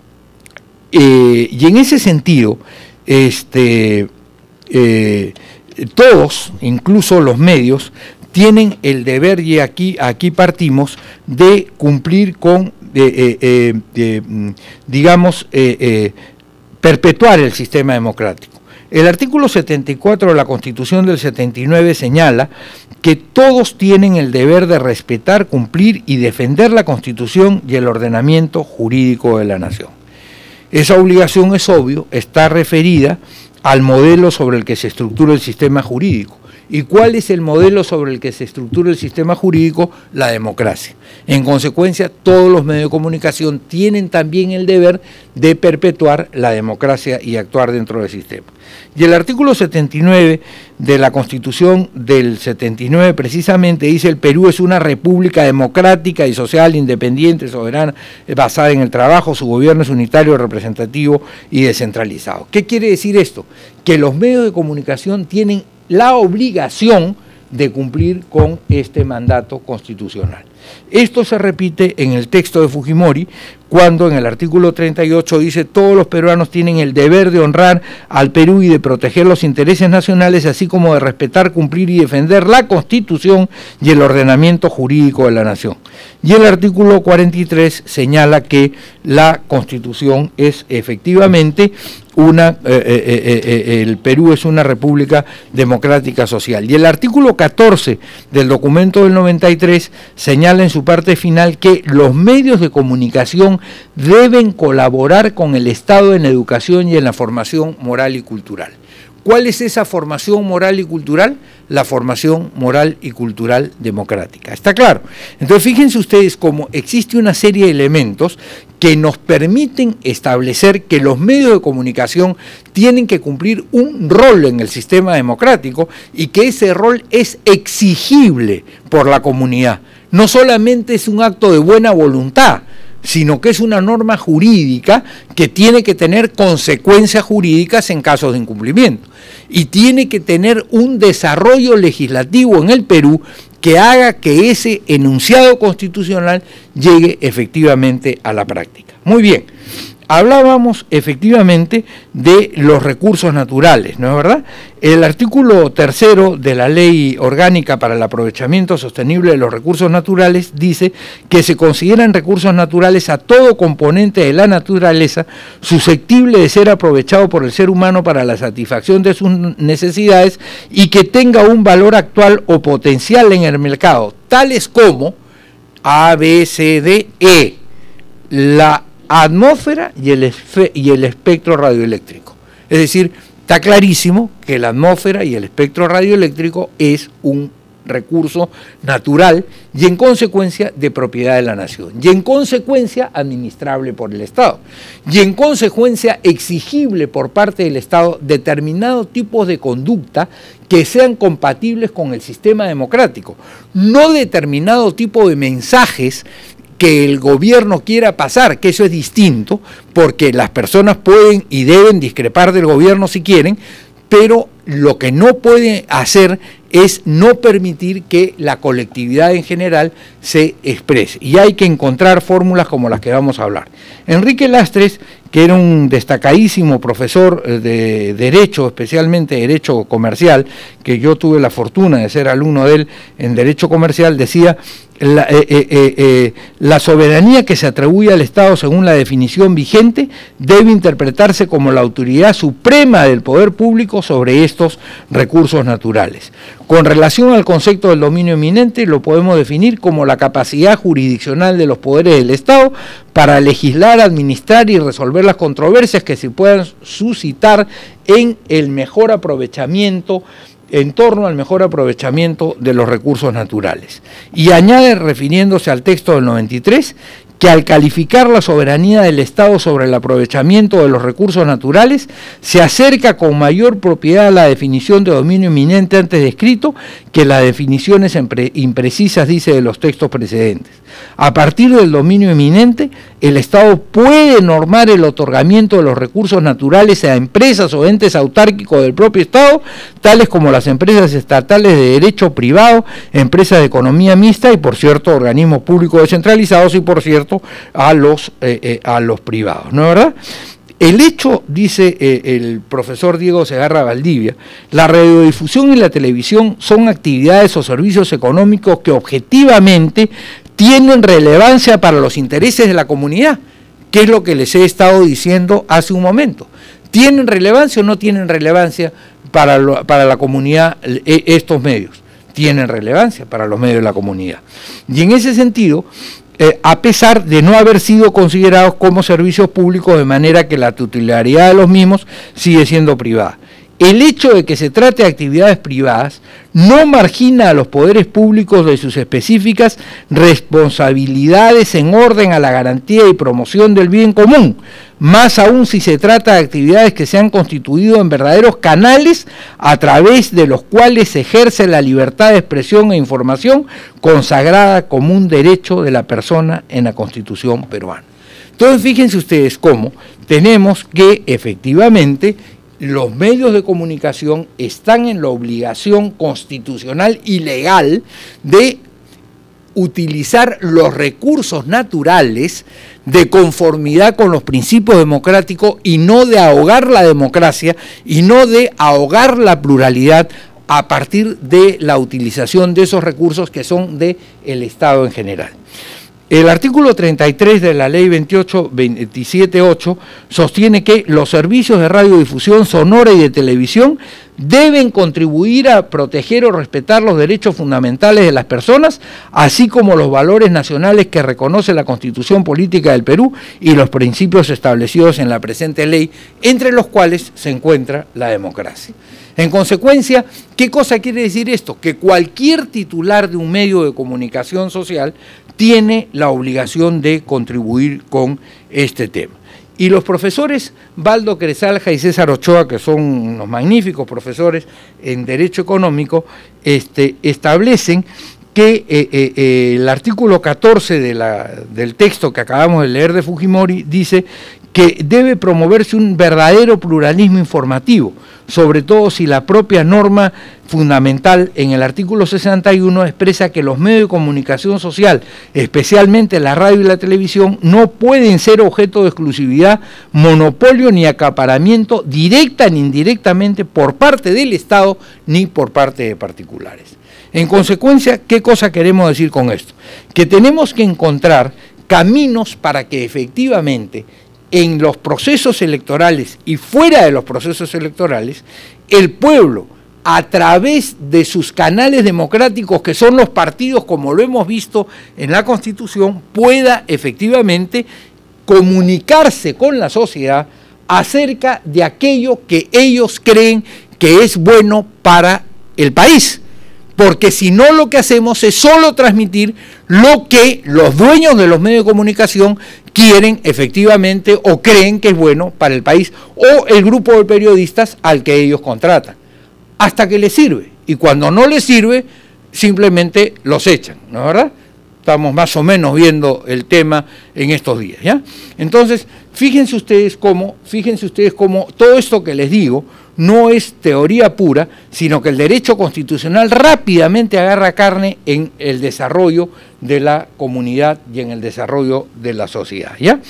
eh, y en ese sentido, este, eh, todos, incluso los medios, tienen el deber, y aquí, aquí partimos, de cumplir con, eh, eh, eh, digamos, eh, eh, perpetuar el sistema democrático. El artículo setenta y cuatro de la Constitución del setenta y nueve señala que todos tienen el deber de respetar, cumplir y defender la Constitución y el ordenamiento jurídico de la nación. Esa obligación, es obvio, está referida al modelo sobre el que se estructura el sistema jurídico. ¿Y cuál es el modelo sobre el que se estructura el sistema jurídico? La democracia. En consecuencia, todos los medios de comunicación tienen también el deber de perpetuar la democracia y actuar dentro del sistema. Y el artículo setenta y nueve de la Constitución del setenta y nueve precisamente dice: el Perú es una república democrática y social, independiente, soberana, basada en el trabajo, su gobierno es unitario, representativo y descentralizado. ¿Qué quiere decir esto? Que los medios de comunicación tienen la obligación de cumplir con este mandato constitucional. Esto se repite en el texto de Fujimori, cuando en el artículo treinta y ocho dice: todos los peruanos tienen el deber de honrar al Perú y de proteger los intereses nacionales, así como de respetar, cumplir y defender la Constitución y el ordenamiento jurídico de la nación. Y el artículo cuarenta y tres señala que la Constitución es efectivamente una, eh, eh, eh, el Perú es una república democrática social. Y el artículo catorce del documento del noventa y tres señala señala en su parte final que los medios de comunicación deben colaborar con el Estado en la educación y en la formación moral y cultural. ¿Cuál es esa formación moral y cultural? La formación moral y cultural democrática. ¿Está claro? Entonces fíjense ustedes cómo existe una serie de elementos que nos permiten establecer que los medios de comunicación tienen que cumplir un rol en el sistema democrático y que ese rol es exigible por la comunidad. No solamente es un acto de buena voluntad, sino que es una norma jurídica que tiene que tener consecuencias jurídicas en casos de incumplimiento y tiene que tener un desarrollo legislativo en el Perú que haga que ese enunciado constitucional llegue efectivamente a la práctica. Muy bien, hablábamos efectivamente de los recursos naturales, ¿no es verdad? El artículo tercero de la Ley Orgánica para el Aprovechamiento Sostenible de los Recursos Naturales dice que se consideran recursos naturales a todo componente de la naturaleza susceptible de ser aprovechado por el ser humano para la satisfacción de sus necesidades y que tenga un valor actual o potencial en el mercado, tales como A, B, C, D, E, la atmósfera y el, y el espectro radioeléctrico. Es decir, está clarísimo que la atmósfera y el espectro radioeléctrico es un recurso natural y en consecuencia de propiedad de la nación, y en consecuencia administrable por el Estado, y en consecuencia exigible por parte del Estado determinados tipos de conducta que sean compatibles con el sistema democrático, no determinado tipo de mensajes que el gobierno quiera pasar, que eso es distinto, porque las personas pueden y deben discrepar del gobierno si quieren, pero lo que no puede hacer es no permitir que la colectividad en general se exprese. Y hay que encontrar fórmulas como las que vamos a hablar. Enrique Lastres, que era un destacadísimo profesor de Derecho, especialmente Derecho Comercial, que yo tuve la fortuna de ser alumno de él en Derecho Comercial, decía: La, eh, eh, eh, la soberanía que se atribuye al Estado según la definición vigente debe interpretarse como la autoridad suprema del poder público sobre estos recursos naturales. Con relación al concepto del dominio eminente, lo podemos definir como la capacidad jurisdiccional de los poderes del Estado para legislar, administrar y resolver las controversias que se puedan suscitar en el mejor aprovechamiento en torno al mejor aprovechamiento de los recursos naturales. Y añade, refiriéndose al texto del noventa y tres, que al calificar la soberanía del Estado sobre el aprovechamiento de los recursos naturales, se acerca con mayor propiedad a la definición de dominio eminente antes descrito que las definiciones imprecisas, dice, de los textos precedentes. A partir del dominio eminente, el Estado puede normar el otorgamiento de los recursos naturales a empresas o entes autárquicos del propio Estado, tales como las empresas estatales de derecho privado, empresas de economía mixta y, por cierto, organismos públicos descentralizados y, por cierto, a los, eh, eh, a los privados, ¿no es verdad? El hecho, dice eh, el profesor Diego Segarra Valdivia, la radiodifusión y la televisión son actividades o servicios económicos que objetivamente tienen relevancia para los intereses de la comunidad, que es lo que les he estado diciendo hace un momento. ¿Tienen relevancia o no tienen relevancia para, lo, para la comunidad eh, estos medios? Tienen relevancia para los medios de la comunidad. Y en ese sentido, Eh, a pesar de no haber sido considerados como servicios públicos, de manera que la titularidad de los mismos sigue siendo privada. El hecho de que se trate de actividades privadas no margina a los poderes públicos de sus específicas responsabilidades en orden a la garantía y promoción del bien común, más aún si se trata de actividades que se han constituido en verdaderos canales a través de los cuales se ejerce la libertad de expresión e información consagrada como un derecho de la persona en la Constitución peruana. Entonces, fíjense ustedes cómo tenemos que efectivamente los medios de comunicación están en la obligación constitucional y legal de utilizar los recursos naturales de conformidad con los principios democráticos y no de ahogar la democracia y no de ahogar la pluralidad a partir de la utilización de esos recursos que son del Estado en general. El artículo treinta y tres de la ley veintiocho veintisiete ocho sostiene que los servicios de radiodifusión sonora y de televisión deben contribuir a proteger o respetar los derechos fundamentales de las personas, así como los valores nacionales que reconoce la Constitución Política del Perú y los principios establecidos en la presente ley, entre los cuales se encuentra la democracia. En consecuencia, ¿qué cosa quiere decir esto? Que cualquier titular de un medio de comunicación social tiene la obligación de contribuir con este tema. Y los profesores Baldo Cresalja y César Ochoa, que son unos magníficos profesores en Derecho Económico, este, establecen que eh, eh, el artículo catorce de la, del texto que acabamos de leer de Fujimori dice que debe promoverse un verdadero pluralismo informativo, sobre todo si la propia norma fundamental en el artículo sesenta y uno expresa que los medios de comunicación social, especialmente la radio y la televisión, no pueden ser objeto de exclusividad, monopolio ni acaparamiento directa ni indirectamente por parte del Estado ni por parte de particulares. En consecuencia, ¿qué cosa queremos decir con esto? Que tenemos que encontrar caminos para que efectivamente en los procesos electorales y fuera de los procesos electorales, el pueblo, a través de sus canales democráticos, que son los partidos, como lo hemos visto en la Constitución, pueda efectivamente comunicarse con la sociedad acerca de aquello que ellos creen que es bueno para el país. Porque si no, lo que hacemos es solo transmitir lo que los dueños de los medios de comunicación quieren efectivamente o creen que es bueno para el país, o el grupo de periodistas al que ellos contratan, hasta que les sirve. Y cuando no les sirve, simplemente los echan, ¿no es verdad? Estamos más o menos viendo el tema en estos días, ¿ya? Entonces, fíjense ustedes cómo, fíjense ustedes cómo todo esto que les digo no es teoría pura, sino que el derecho constitucional rápidamente agarra carne en el desarrollo de la comunidad y en el desarrollo de la sociedad, ¿ya?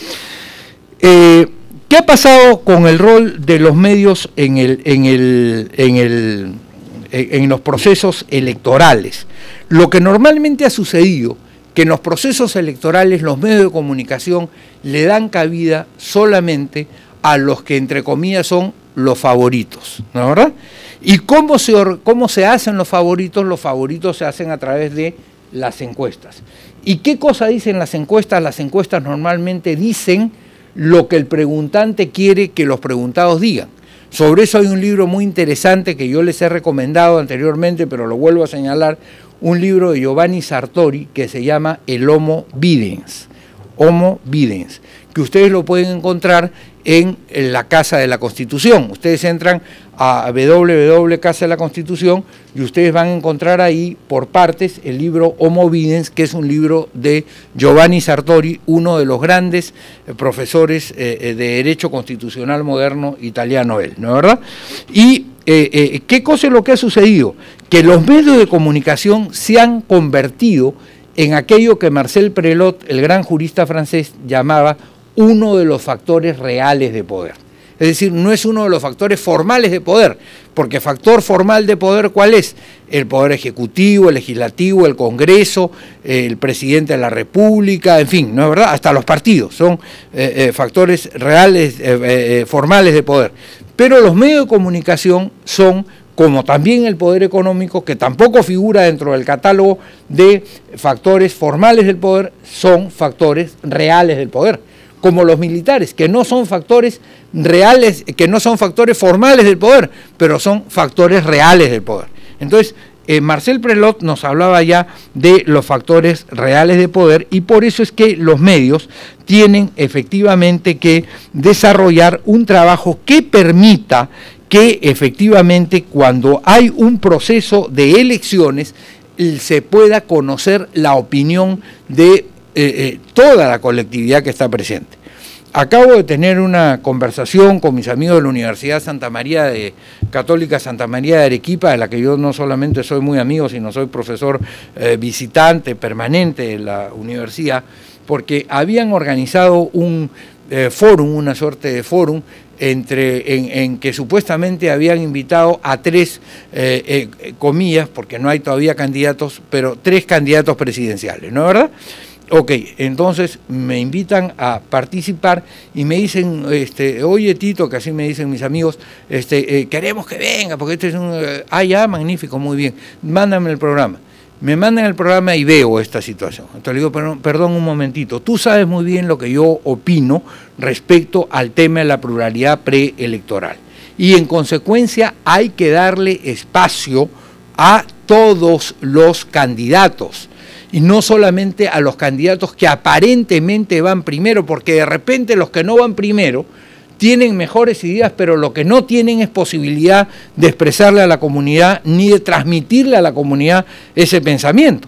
Eh, ¿Qué ha pasado con el rol de los medios en, el, en, el, en, el, en los procesos electorales? Lo que normalmente ha sucedido, que en los procesos electorales los medios de comunicación le dan cabida solamente a los que, entre comillas, son los favoritos, ¿no es verdad? ¿Y cómo se, cómo se hacen los favoritos? Los favoritos se hacen a través de las encuestas. ¿Y qué cosa dicen las encuestas? Las encuestas normalmente dicen lo que el preguntante quiere que los preguntados digan. Sobre eso hay un libro muy interesante que yo les he recomendado anteriormente, pero lo vuelvo a señalar, un libro de Giovanni Sartori que se llama El Homo Videns, Homo Videns, que ustedes lo pueden encontrar en la Casa de la Constitución. Ustedes entran a w w w punto casa de la constitución y ustedes van a encontrar ahí por partes el libro Homo Videns, que es un libro de Giovanni Sartori, uno de los grandes profesores eh, de Derecho Constitucional Moderno italiano él, ¿no es verdad? Y eh, eh, ¿qué cosa es lo que ha sucedido? Que los medios de comunicación se han convertido en aquello que Marcel Prelot, el gran jurista francés, llamaba uno de los factores reales de poder. Es decir, no es uno de los factores formales de poder, porque factor formal de poder, ¿cuál es? El poder ejecutivo, el legislativo, el Congreso, el presidente de la República, en fin, ¿no es verdad? Hasta los partidos son eh, eh, factores reales, eh, eh, formales de poder. Pero los medios de comunicación son, como también el poder económico, que tampoco figura dentro del catálogo de factores formales del poder, son factores reales del poder, como los militares, que no son factores reales, que no son factores formales del poder, pero son factores reales del poder. Entonces, eh, Marcel Prelot nos hablaba ya de los factores reales de poder, y por eso es que los medios tienen efectivamente que desarrollar un trabajo que permita que efectivamente cuando hay un proceso de elecciones se pueda conocer la opinión de eh, eh, toda la colectividad que está presente. Acabo de tener una conversación con mis amigos de la Universidad Santa María de Católica Santa María de Arequipa, de la que yo no solamente soy muy amigo, sino soy profesor eh, visitante permanente de la universidad, porque habían organizado un eh, fórum, una suerte de fórum, entre en, en que supuestamente habían invitado a tres, eh, eh, comillas, porque no hay todavía candidatos, pero tres candidatos presidenciales, ¿no es verdad? Ok, entonces me invitan a participar y me dicen, este, oye Tito, que así me dicen mis amigos, este, eh, queremos que venga, porque este es un... Eh, ah, ya, magnífico, muy bien, mándame el programa. Me mandan el programa y veo esta situación. Entonces le digo, perdón, perdón un momentito, tú sabes muy bien lo que yo opino respecto al tema de la pluralidad preelectoral. Y en consecuencia hay que darle espacio a todos los candidatos. Y no solamente a los candidatos que aparentemente van primero, porque de repente los que no van primero tienen mejores ideas, pero lo que no tienen es posibilidad de expresarle a la comunidad ni de transmitirle a la comunidad ese pensamiento.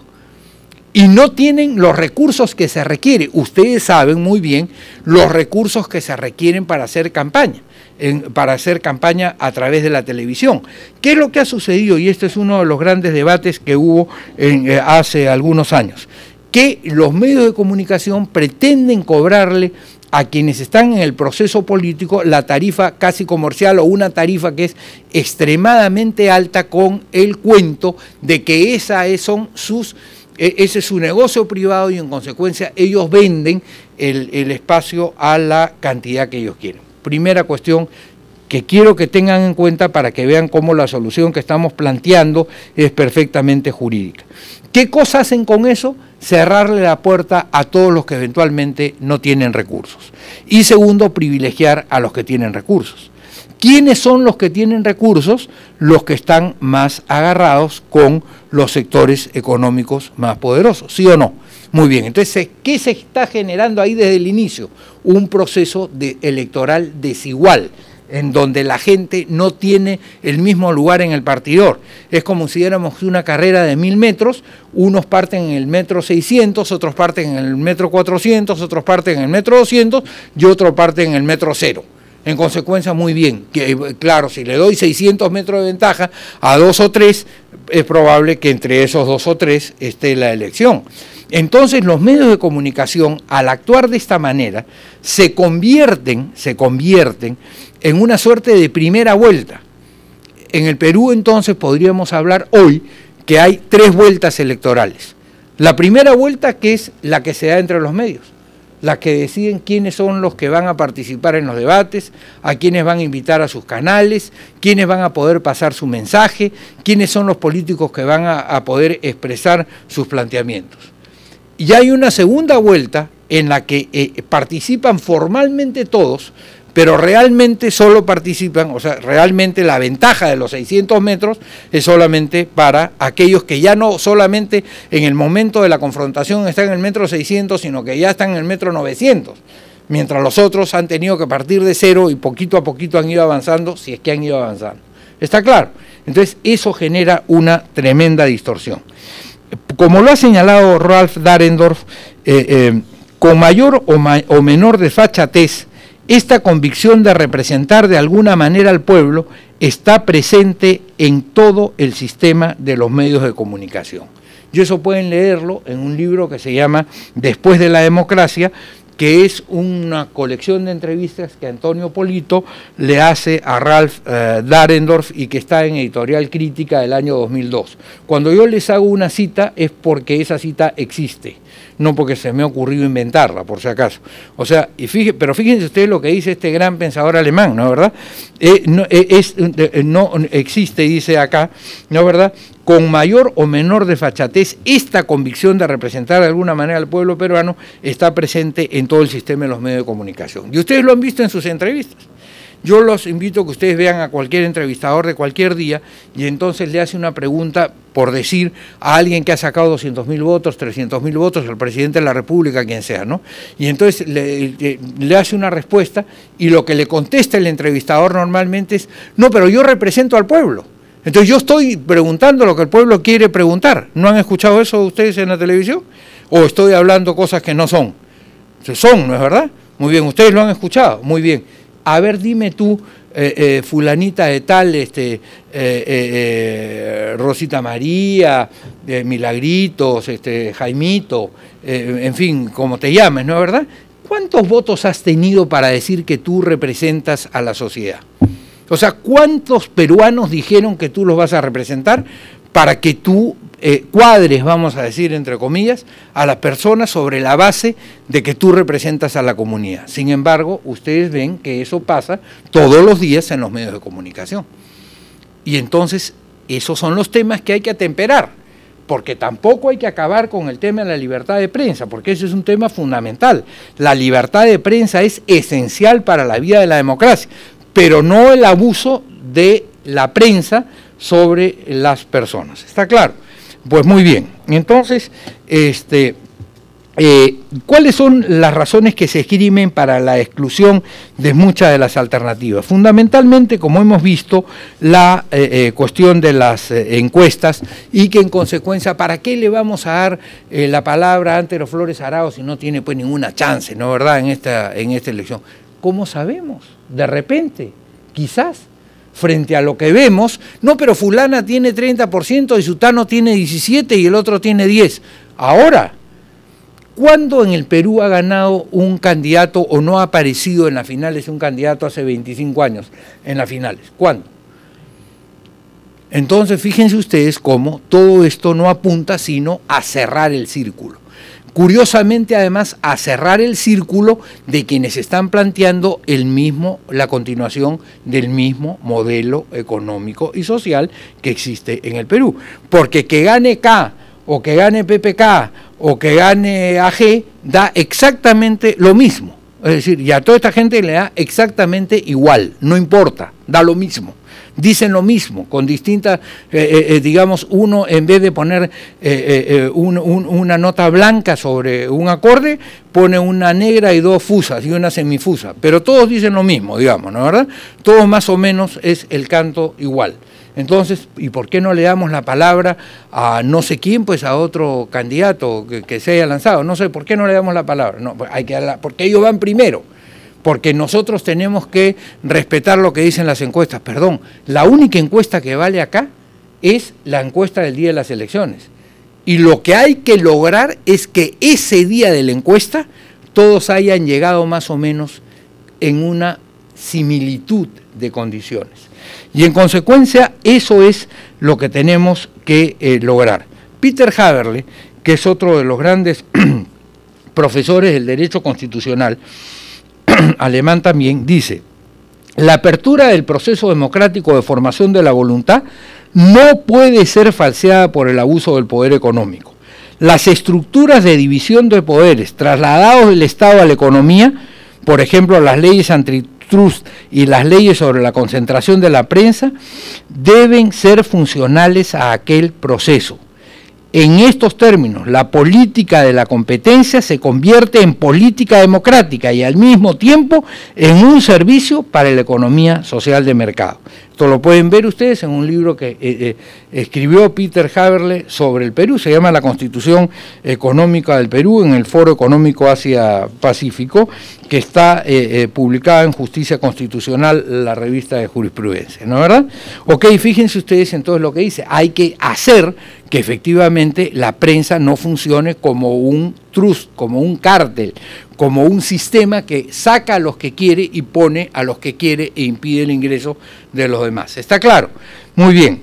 Y no tienen los recursos que se requieren. Ustedes saben muy bien los recursos que se requieren para hacer campaña, en, para hacer campaña a través de la televisión. ¿Qué es lo que ha sucedido? Y este es uno de los grandes debates que hubo en, eh, hace algunos años. Que los medios de comunicación pretenden cobrarle a quienes están en el proceso político la tarifa casi comercial o una tarifa que es extremadamente alta con el cuento de que esa es, son sus, ese es su negocio privado y en consecuencia ellos venden el, el espacio a la cantidad que ellos quieren. Primera cuestión que quiero que tengan en cuenta para que vean cómo la solución que estamos planteando es perfectamente jurídica. ¿Qué cosas hacen con eso? Cerrarle la puerta a todos los que eventualmente no tienen recursos. Y segundo, privilegiar a los que tienen recursos. ¿Quiénes son los que tienen recursos? Los que están más agarrados con los sectores económicos más poderosos, ¿sí o no? Muy bien, entonces, ¿qué se está generando ahí desde el inicio? Un proceso de electoral desigual, en donde la gente no tiene el mismo lugar en el partidor. Es como si diéramos una carrera de mil metros, unos parten en el metro seiscientos, otros parten en el metro cuatrocientos, otros parten en el metro doscientos y otros parten en el metro cero. En consecuencia, muy bien, que, claro, si le doy seiscientos metros de ventaja a dos o tres, es probable que entre esos dos o tres esté la elección. Entonces los medios de comunicación, al actuar de esta manera, se convierten, se convierten en una suerte de primera vuelta. En el Perú entonces podríamos hablar hoy que hay tres vueltas electorales. La primera vuelta, que es la que se da entre los medios, la que deciden quiénes son los que van a participar en los debates, a quiénes van a invitar a sus canales, quiénes van a poder pasar su mensaje, quiénes son los políticos que van a, a poder expresar sus planteamientos. Y hay una segunda vuelta en la que eh, participan formalmente todos, pero realmente solo participan, o sea, realmente la ventaja de los seiscientos metros es solamente para aquellos que ya no solamente en el momento de la confrontación están en el metro seiscientos, sino que ya están en el metro novecientos, mientras los otros han tenido que partir de cero y poquito a poquito han ido avanzando, si es que han ido avanzando. ¿Está claro? Entonces eso genera una tremenda distorsión. Como lo ha señalado Ralph Dahrendorf, eh, eh, con mayor o, ma o menor desfachatez, esta convicción de representar de alguna manera al pueblo está presente en todo el sistema de los medios de comunicación. Y eso pueden leerlo en un libro que se llama Después de la democracia, que es una colección de entrevistas que Antonio Polito le hace a Ralph eh, Dahrendorf y que está en Editorial Crítica del año dos mil dos. Cuando yo les hago una cita es porque esa cita existe, no porque se me ha ocurrido inventarla, por si acaso. O sea, y fíjense, pero fíjense ustedes lo que dice este gran pensador alemán, ¿no es verdad? Eh, no, eh, es, eh, no existe, dice acá, ¿no es verdad?, con mayor o menor desfachatez, esta convicción de representar de alguna manera al pueblo peruano está presente en todo el sistema de los medios de comunicación. Y ustedes lo han visto en sus entrevistas. Yo los invito a que ustedes vean a cualquier entrevistador de cualquier día y entonces le hace una pregunta, por decir, a alguien que ha sacado doscientos mil votos, trescientos mil votos, al presidente de la República, quien sea, ¿no? Y entonces le, le, le hace una respuesta y lo que le contesta el entrevistador normalmente es, no, pero yo represento al pueblo. Entonces yo estoy preguntando lo que el pueblo quiere preguntar. ¿No han escuchado eso ustedes en la televisión? ¿O estoy hablando cosas que no son? Son, ¿no es verdad? Muy bien, ustedes lo han escuchado, muy bien. A ver, dime tú, eh, eh, fulanita de tal, este, eh, eh, eh, Rosita María, eh, Milagritos, este, Jaimito, eh, en fin, como te llames, ¿no es verdad? ¿Cuántos votos has tenido para decir que tú representas a la sociedad? O sea, ¿cuántos peruanos dijeron que tú los vas a representar para que tú eh, cuadres, vamos a decir, entre comillas, a las personas sobre la base de que tú representas a la comunidad. Sin embargo, ustedes ven que eso pasa todos los días en los medios de comunicación. Y entonces, esos son los temas que hay que atemperar, porque tampoco hay que acabar con el tema de la libertad de prensa, porque ese es un tema fundamental. La libertad de prensa es esencial para la vida de la democracia, pero no el abuso de la prensa sobre las personas. ¿Está claro? Pues muy bien. Entonces, este, eh, ¿cuáles son las razones que se esgrimen para la exclusión de muchas de las alternativas? Fundamentalmente, como hemos visto, la eh, eh, cuestión de las eh, encuestas, y que en consecuencia, ¿para qué le vamos a dar eh, la palabra a Antero Flores Arao si no tiene pues ninguna chance, ¿no, verdad?, en esta, en esta elección? ¿Cómo sabemos? De repente, quizás, frente a lo que vemos, no, pero fulana tiene treinta por ciento y sutano tiene diecisiete y el otro tiene diez. Ahora, ¿cuándo en el Perú ha ganado un candidato o no ha aparecido en las finales un candidato hace veinticinco años en las finales? ¿Cuándo? Entonces, fíjense ustedes cómo todo esto no apunta sino a cerrar el círculo. Curiosamente, además, a cerrar el círculo de quienes están planteando el mismo, la continuación del mismo modelo económico y social que existe en el Perú. Porque que gane K, o que gane P P K, o que gane A G, da exactamente lo mismo. Es decir, y a toda esta gente le da exactamente igual, no importa, da lo mismo. Dicen lo mismo, con distintas, eh, eh, digamos, uno en vez de poner eh, eh, un, un, una nota blanca sobre un acorde, pone una negra y dos fusas y una semifusa, pero todos dicen lo mismo, digamos, ¿no, verdad? Todos más o menos es el canto igual. Entonces, ¿y por qué no le damos la palabra a no sé quién, pues a otro candidato que, que se haya lanzado? No sé, ¿por qué no le damos la palabra? No, hay que darla, porque ellos van primero. Porque nosotros tenemos que respetar lo que dicen las encuestas. Perdón, la única encuesta que vale acá es la encuesta del día de las elecciones. Y lo que hay que lograr es que ese día de la encuesta todos hayan llegado más o menos en una similitud de condiciones. Y en consecuencia, eso es lo que tenemos que eh, lograr. Peter Haberle, que es otro de los grandes profesores del derecho constitucional, alemán también, dice: la apertura del proceso democrático de formación de la voluntad no puede ser falseada por el abuso del poder económico. Las estructuras de división de poderes trasladados del Estado a la economía, por ejemplo, las leyes antitrust y las leyes sobre la concentración de la prensa, deben ser funcionales a aquel proceso. En estos términos, la política de la competencia se convierte en política democrática y al mismo tiempo en un servicio para la economía social de mercado. Esto lo pueden ver ustedes en un libro que eh, eh, escribió Peter Haberle sobre el Perú, se llama La Constitución Económica del Perú, en el Foro Económico Asia-Pacífico, que está eh, eh, publicada en Justicia Constitucional, la revista de jurisprudencia, ¿no es verdad? Ok, fíjense ustedes entonces lo que dice: hay que hacer que efectivamente la prensa no funcione como un trust, como un cártel, como un sistema que saca a los que quiere y pone a los que quiere e impide el ingreso de los demás. ¿Está claro? Muy bien.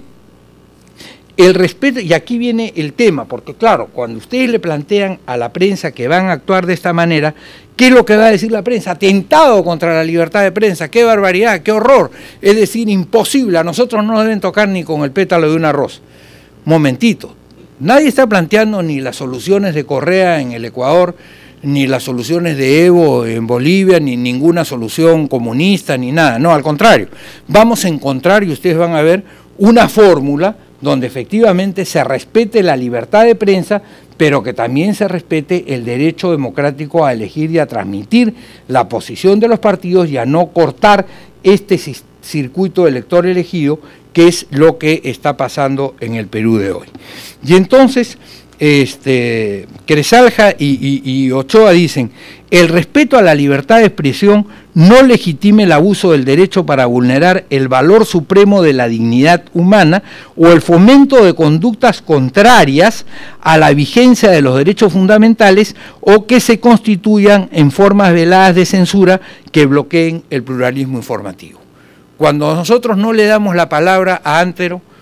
El respeto, y aquí viene el tema, porque claro, cuando ustedes le plantean a la prensa que van a actuar de esta manera, ¿qué es lo que va a decir la prensa? Atentado contra la libertad de prensa, qué barbaridad, qué horror, es decir, imposible, a nosotros no nos deben tocar ni con el pétalo de una rosa. Momentito, nadie está planteando ni las soluciones de Correa en el Ecuador, ni las soluciones de Evo en Bolivia, ni ninguna solución comunista, ni nada, no, al contrario, vamos a encontrar, y ustedes van a ver, una fórmula donde efectivamente se respete la libertad de prensa, pero que también se respete el derecho democrático a elegir y a transmitir la posición de los partidos y a no cortar este circuito elector elegido, que es lo que está pasando en el Perú de hoy. Y entonces, este, Cresalja y, y, y Ochoa dicen: el respeto a la libertad de expresión no legitime el abuso del derecho para vulnerar el valor supremo de la dignidad humana o el fomento de conductas contrarias a la vigencia de los derechos fundamentales o que se constituyan en formas veladas de censura que bloqueen el pluralismo informativo. Cuando nosotros no le damos la palabra a Antero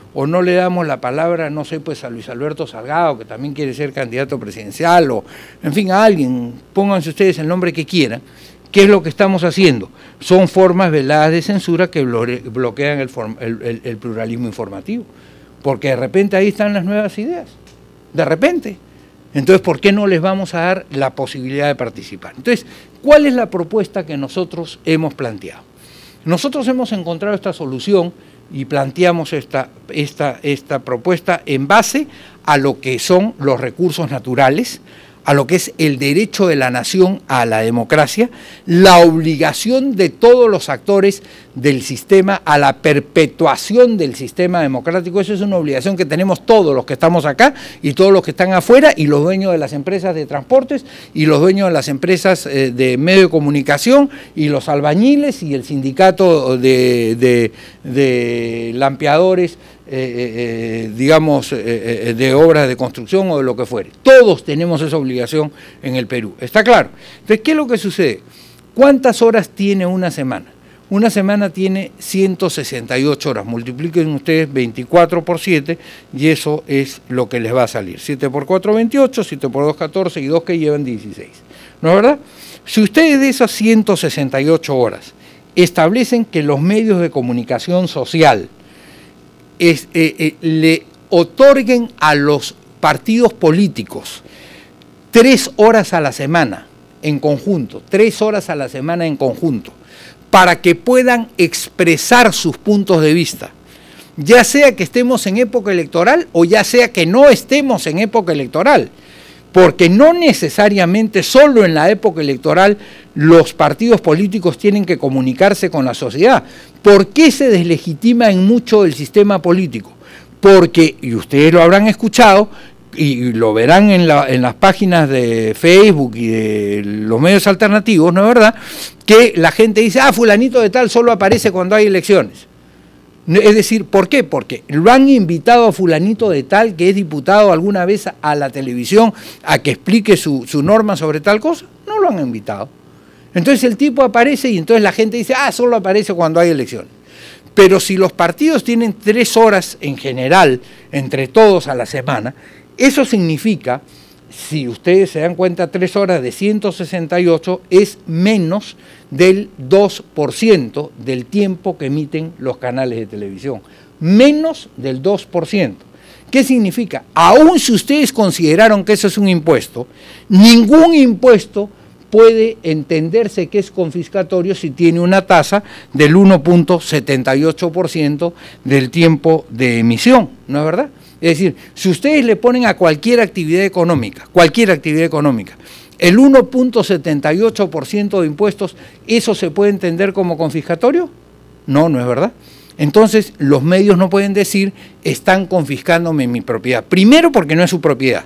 o no le damos la palabra, no sé, pues a Luis Alberto Salgado, que también quiere ser candidato presidencial, o en fin, a alguien, pónganse ustedes el nombre que quieran. ¿Qué es lo que estamos haciendo? Son formas veladas de censura que bloquean el, el, el, el pluralismo informativo, porque de repente ahí están las nuevas ideas, de repente. Entonces, ¿por qué no les vamos a dar la posibilidad de participar? Entonces, ¿cuál es la propuesta que nosotros hemos planteado? Nosotros hemos encontrado esta solución y planteamos esta, esta, esta propuesta en base a lo que son los recursos naturales, a lo que es el derecho de la nación a la democracia, la obligación de todos los actores del sistema a la perpetuación del sistema democrático. Eso es una obligación que tenemos todos los que estamos acá y todos los que están afuera, y los dueños de las empresas de transportes y los dueños de las empresas eh, de medio de comunicación y los albañiles y el sindicato de, de, de lampeadores, Eh, eh, digamos, eh, eh, de obras de construcción o de lo que fuere. Todos tenemos esa obligación en el Perú, ¿está claro? Entonces, ¿qué es lo que sucede? ¿Cuántas horas tiene una semana? Una semana tiene ciento sesenta y ocho horas, multipliquen ustedes veinticuatro por siete y eso es lo que les va a salir. siete por cuatro, veintiocho, siete por dos, catorce y dos que llevan dieciséis, ¿no es verdad? Si ustedes de esas ciento sesenta y ocho horas establecen que los medios de comunicación social Es, eh, eh, le otorguen a los partidos políticos tres horas a la semana en conjunto, tres horas a la semana en conjunto, para que puedan expresar sus puntos de vista, ya sea que estemos en época electoral o ya sea que no estemos en época electoral, porque no necesariamente solo en la época electoral los partidos políticos tienen que comunicarse con la sociedad. ¿Por qué se deslegitima en mucho el sistema político? Porque, y ustedes lo habrán escuchado, y lo verán en, la, en las páginas de Facebook y de los medios alternativos, ¿no es verdad?, que la gente dice, ah, fulanito de tal solo aparece cuando hay elecciones. Es decir, ¿por qué? Porque lo han invitado a fulanito de tal, que es diputado, alguna vez a la televisión a que explique su, su norma sobre tal cosa. No lo han invitado. Entonces el tipo aparece y entonces la gente dice, ah, solo aparece cuando hay elecciones. Pero si los partidos tienen tres horas en general, entre todos a la semana, eso significa, si ustedes se dan cuenta, tres horas de ciento sesenta y ocho es menos del dos por ciento del tiempo que emiten los canales de televisión. Menos del dos por ciento. ¿Qué significa? Aun si ustedes consideraron que eso es un impuesto, ningún impuesto puede entenderse que es confiscatorio si tiene una tasa del uno punto setenta y ocho por ciento del tiempo de emisión, ¿no es verdad? Es decir, si ustedes le ponen a cualquier actividad económica, cualquier actividad económica, el uno punto setenta y ocho por ciento de impuestos, ¿eso se puede entender como confiscatorio? No, no es verdad. Entonces, los medios no pueden decir, están confiscándome mi propiedad. Primero, porque no es su propiedad,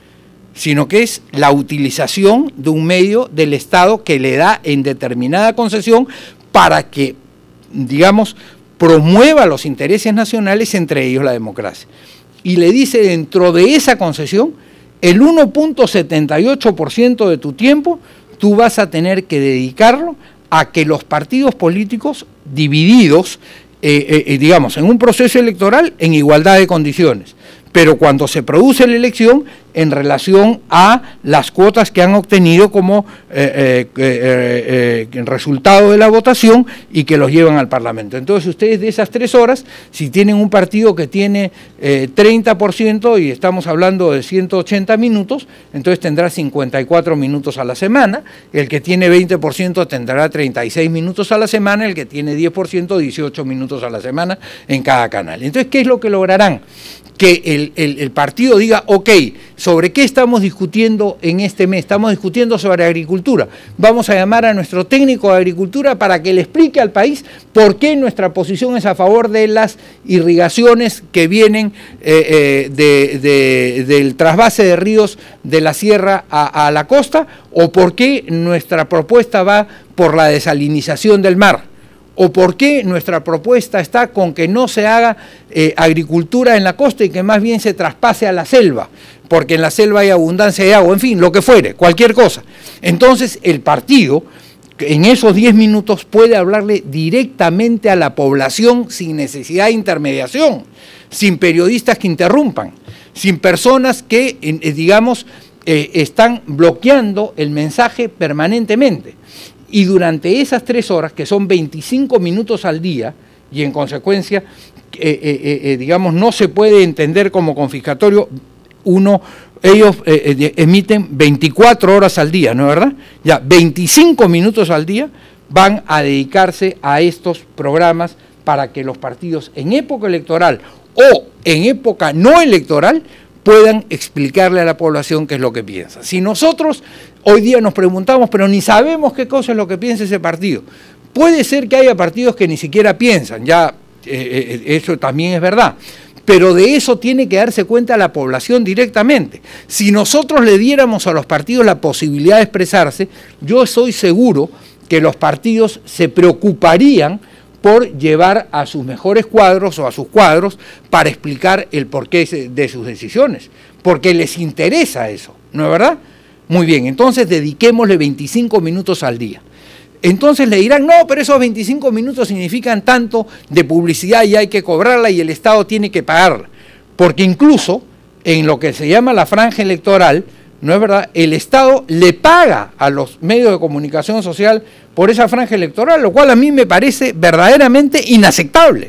sino que es la utilización de un medio del Estado que le da en determinada concesión para que, digamos, promueva los intereses nacionales, entre ellos la democracia. Y le dice, dentro de esa concesión, el uno punto setenta y ocho por ciento de tu tiempo tú vas a tener que dedicarlo a que los partidos políticos divididos, eh, eh, digamos, en un proceso electoral en igualdad de condiciones, pero cuando se produce la elección en relación a las cuotas que han obtenido como eh, eh, eh, eh, resultado de la votación y que los llevan al Parlamento. Entonces ustedes de esas tres horas, si tienen un partido que tiene eh, treinta por ciento y estamos hablando de ciento ochenta minutos, entonces tendrá cincuenta y cuatro minutos a la semana, el que tiene veinte por ciento tendrá treinta y seis minutos a la semana, el que tiene diez por ciento dieciocho minutos a la semana en cada canal. Entonces, ¿qué es lo que lograrán? Que el, el, el partido diga, ok, ¿sobre qué estamos discutiendo en este mes? Estamos discutiendo sobre agricultura. Vamos a llamar a nuestro técnico de agricultura para que le explique al país por qué nuestra posición es a favor de las irrigaciones que vienen eh, eh, de, de, del trasvase de ríos de la sierra a, a la costa, o por qué nuestra propuesta va por la desalinización del mar. ¿O por qué nuestra propuesta está con que no se haga eh, agricultura en la costa y que más bien se traspase a la selva? Porque en la selva hay abundancia de agua, en fin, lo que fuere, cualquier cosa. Entonces el partido en esos diez minutos puede hablarle directamente a la población sin necesidad de intermediación. sin periodistas que interrumpan, sin personas que, eh, digamos, eh, están bloqueando el mensaje permanentemente. Y durante esas tres horas, que son veinticinco minutos al día, y en consecuencia, eh, eh, eh, digamos, no se puede entender como confiscatorio, uno, ellos eh, eh, emiten veinticuatro horas al día, ¿no es verdad? Ya, veinticinco minutos al día van a dedicarse a estos programas para que los partidos en época electoral o en época no electoral puedan explicarle a la población qué es lo que piensa. Si nosotros hoy día nos preguntamos, pero ni sabemos qué cosa es lo que piensa ese partido, puede ser que haya partidos que ni siquiera piensan, ya eh, eh, eso también es verdad, pero de eso tiene que darse cuenta la población directamente. Si nosotros le diéramos a los partidos la posibilidad de expresarse, yo estoy seguro que los partidos se preocuparían por llevar a sus mejores cuadros o a sus cuadros para explicar el porqué de sus decisiones, porque les interesa eso, ¿no es verdad? Muy bien, entonces dediquémosle veinticinco minutos al día. Entonces le dirán, no, pero esos veinticinco minutos significan tanto de publicidad y hay que cobrarla y el Estado tiene que pagarla, porque incluso en lo que se llama la franja electoral, ¿no es verdad?, el Estado le paga a los medios de comunicación social por esa franja electoral, lo cual a mí me parece verdaderamente inaceptable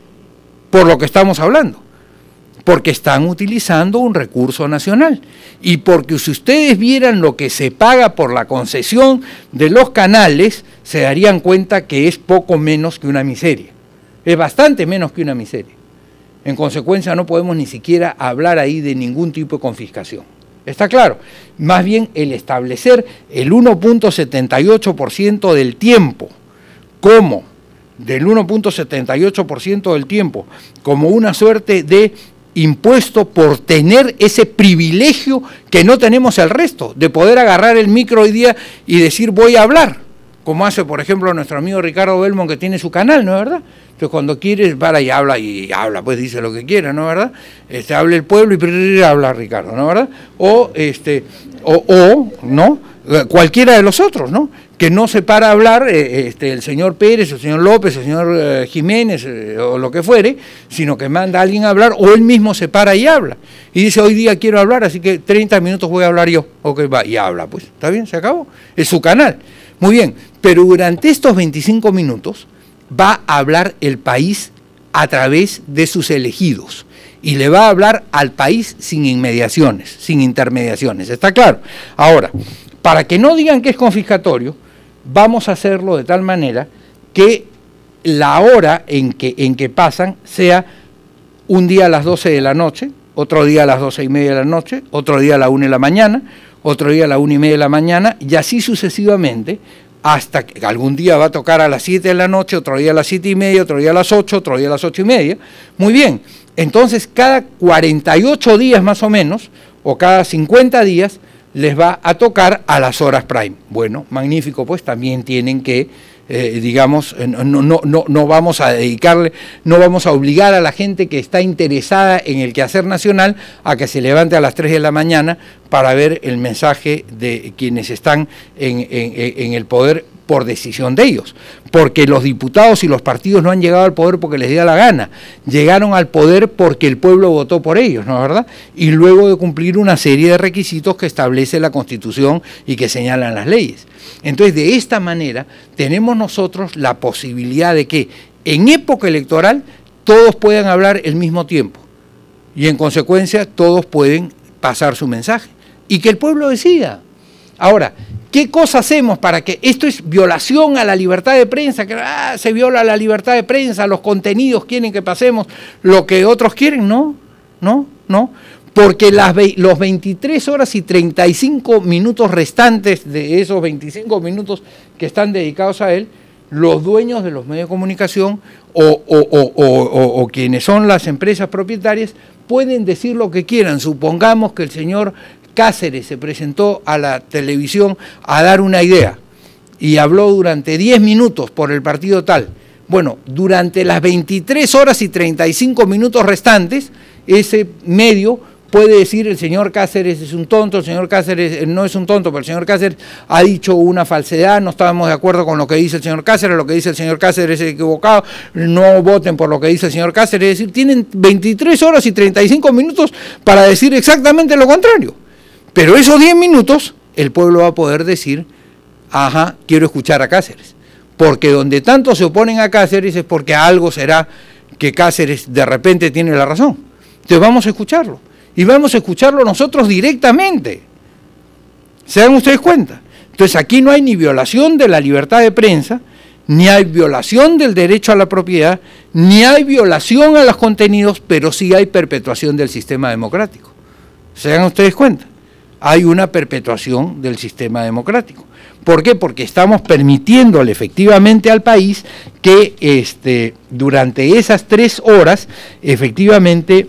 por lo que estamos hablando, porque están utilizando un recurso nacional y porque si ustedes vieran lo que se paga por la concesión de los canales, se darían cuenta que es poco menos que una miseria, es bastante menos que una miseria. En consecuencia no podemos ni siquiera hablar ahí de ningún tipo de confiscación. Está claro, más bien el establecer el uno punto setenta y ocho por ciento del tiempo, como del uno punto setenta y ocho por ciento del tiempo, como una suerte de impuesto por tener ese privilegio que no tenemos el resto, de poder agarrar el micro hoy día y decir voy a hablar, como hace por ejemplo nuestro amigo Ricardo Belmont, que tiene su canal, ¿no es verdad? Entonces cuando quiere para y habla y habla, pues dice lo que quiera, ¿no es verdad? Este, habla el pueblo y habla Ricardo, ¿no es verdad? O, este, o, o, ¿no? Cualquiera de los otros, ¿no? Que no se para a hablar eh, este, el señor Pérez, el señor López, el señor eh, Jiménez eh, o lo que fuere, sino que manda a alguien a hablar o él mismo se para y habla. Y dice, hoy día quiero hablar, así que treinta minutos voy a hablar yo. Ok, va, y habla, pues, ¿está bien? Se acabó. Es su canal. Muy bien, pero durante estos veinticinco minutos va a hablar el país a través de sus elegidos y le va a hablar al país sin inmediaciones, sin intermediaciones, ¿está claro? Ahora, para que no digan que es confiscatorio, vamos a hacerlo de tal manera que la hora en que, en que pasan sea un día a las doce de la noche, otro día a las doce y media de la noche, otro día a la una de la mañana, otro día a la una y media de la mañana, y así sucesivamente, hasta que algún día va a tocar a las siete de la noche, otro día a las siete y media, otro día a las ocho, otro día a las ocho y media. Muy bien, entonces cada cuarenta y ocho días más o menos, o cada cincuenta días, les va a tocar a las horas prime. Bueno, magnífico, pues también tienen que, eh, digamos, no, no, no, no vamos a dedicarle, no vamos a obligar a la gente que está interesada en el quehacer nacional a que se levante a las tres de la mañana para ver el mensaje de quienes están en, en, en el poder por decisión de ellos, porque los diputados y los partidos no han llegado al poder porque les dio la gana, llegaron al poder porque el pueblo votó por ellos, ¿no es verdad? Y luego de cumplir una serie de requisitos que establece la Constitución y que señalan las leyes. Entonces, de esta manera, tenemos nosotros la posibilidad de que en época electoral todos puedan hablar al mismo tiempo y en consecuencia todos pueden pasar su mensaje y que el pueblo decida. Ahora, ¿qué cosa hacemos para que esto es violación a la libertad de prensa? Que ah, se viola la libertad de prensa, los contenidos quieren que pasemos lo que otros quieren. No, no, no. Porque las los veintitrés horas y treinta y cinco minutos restantes de esos veinticinco minutos que están dedicados a él, los dueños de los medios de comunicación o, o, o, o, o, o quienes son las empresas propietarias pueden decir lo que quieran. Supongamos que el señor Cáceres se presentó a la televisión a dar una idea y habló durante diez minutos por el partido tal. Bueno, durante las veintitrés horas y treinta y cinco minutos restantes, ese medio puede decir el señor Cáceres es un tonto, el señor Cáceres no es un tonto, pero el señor Cáceres ha dicho una falsedad, no estábamos de acuerdo con lo que dice el señor Cáceres, lo que dice el señor Cáceres es equivocado, no voten por lo que dice el señor Cáceres, es decir, tienen veintitrés horas y treinta y cinco minutos para decir exactamente lo contrario. Pero esos diez minutos el pueblo va a poder decir, ajá, quiero escuchar a Cáceres, porque donde tanto se oponen a Cáceres es porque algo será que Cáceres de repente tiene la razón. Entonces vamos a escucharlo, y vamos a escucharlo nosotros directamente. ¿Se dan ustedes cuenta? Entonces aquí no hay ni violación de la libertad de prensa, ni hay violación del derecho a la propiedad, ni hay violación a los contenidos, pero sí hay perpetuación del sistema democrático. ¿Se dan ustedes cuenta? Hay una perpetuación del sistema democrático. ¿Por qué? Porque estamos permitiéndole efectivamente al país que este, durante esas tres horas, efectivamente,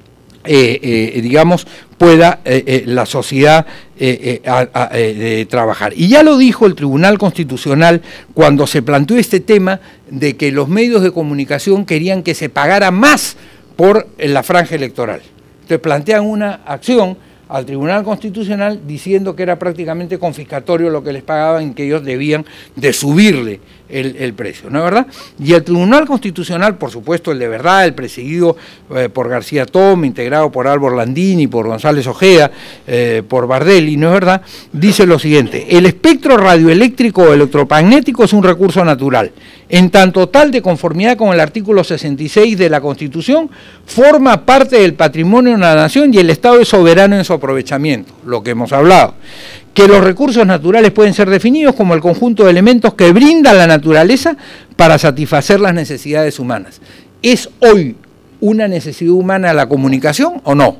eh, eh, digamos, pueda eh, eh, la sociedad eh, eh, a, a, eh, trabajar. Y ya lo dijo el Tribunal Constitucional cuando se planteó este tema de que los medios de comunicación querían que se pagara más por la franja electoral. Entonces plantean una acción al Tribunal Constitucional diciendo que era prácticamente confiscatorio lo que les pagaban y que ellos debían de subirle el, el precio, ¿no es verdad? Y el Tribunal Constitucional, por supuesto el de verdad, el presidido eh, por García Tom, integrado por Álvaro Landini, por González Ojeda, eh, por Bardelli, ¿no es verdad? Dice lo siguiente: el espectro radioeléctrico o electromagnético es un recurso natural. En tanto tal de conformidad con el artículo sesenta y seis de la Constitución, forma parte del patrimonio de la nación y el Estado es soberano en su aprovechamiento, lo que hemos hablado. Que los recursos naturales pueden ser definidos como el conjunto de elementos que brinda la naturaleza para satisfacer las necesidades humanas. ¿Es hoy una necesidad humana la comunicación o no?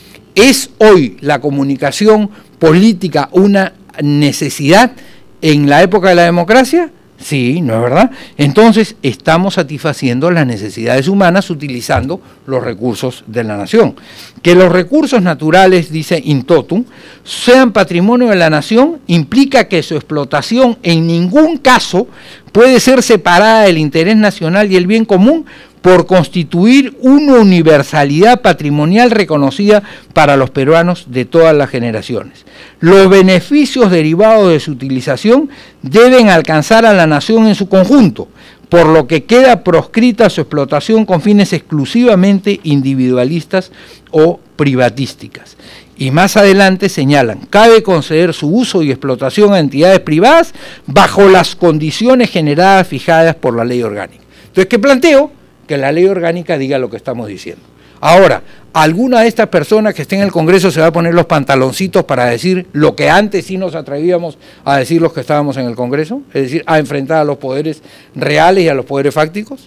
¿Es hoy la comunicación política una necesidad en la época de la democracia? Sí, ¿no es verdad? Entonces estamos satisfaciendo las necesidades humanas utilizando los recursos de la nación. Que los recursos naturales, dice in totum, sean patrimonio de la nación implica que su explotación en ningún caso puede ser separada del interés nacional y el bien común por constituir una universalidad patrimonial reconocida para los peruanos de todas las generaciones. Los beneficios derivados de su utilización deben alcanzar a la nación en su conjunto, por lo que queda proscrita su explotación con fines exclusivamente individualistas o privatísticas. Y más adelante señalan, cabe conceder su uso y explotación a entidades privadas bajo las condiciones generadas fijadas por la ley orgánica. Entonces, ¿qué planteo? Que la ley orgánica diga lo que estamos diciendo. Ahora, ¿alguna de estas personas que estén en el Congreso se va a poner los pantaloncitos para decir lo que antes sí nos atrevíamos a decir los que estábamos en el Congreso? Es decir, a enfrentar a los poderes reales y a los poderes fácticos.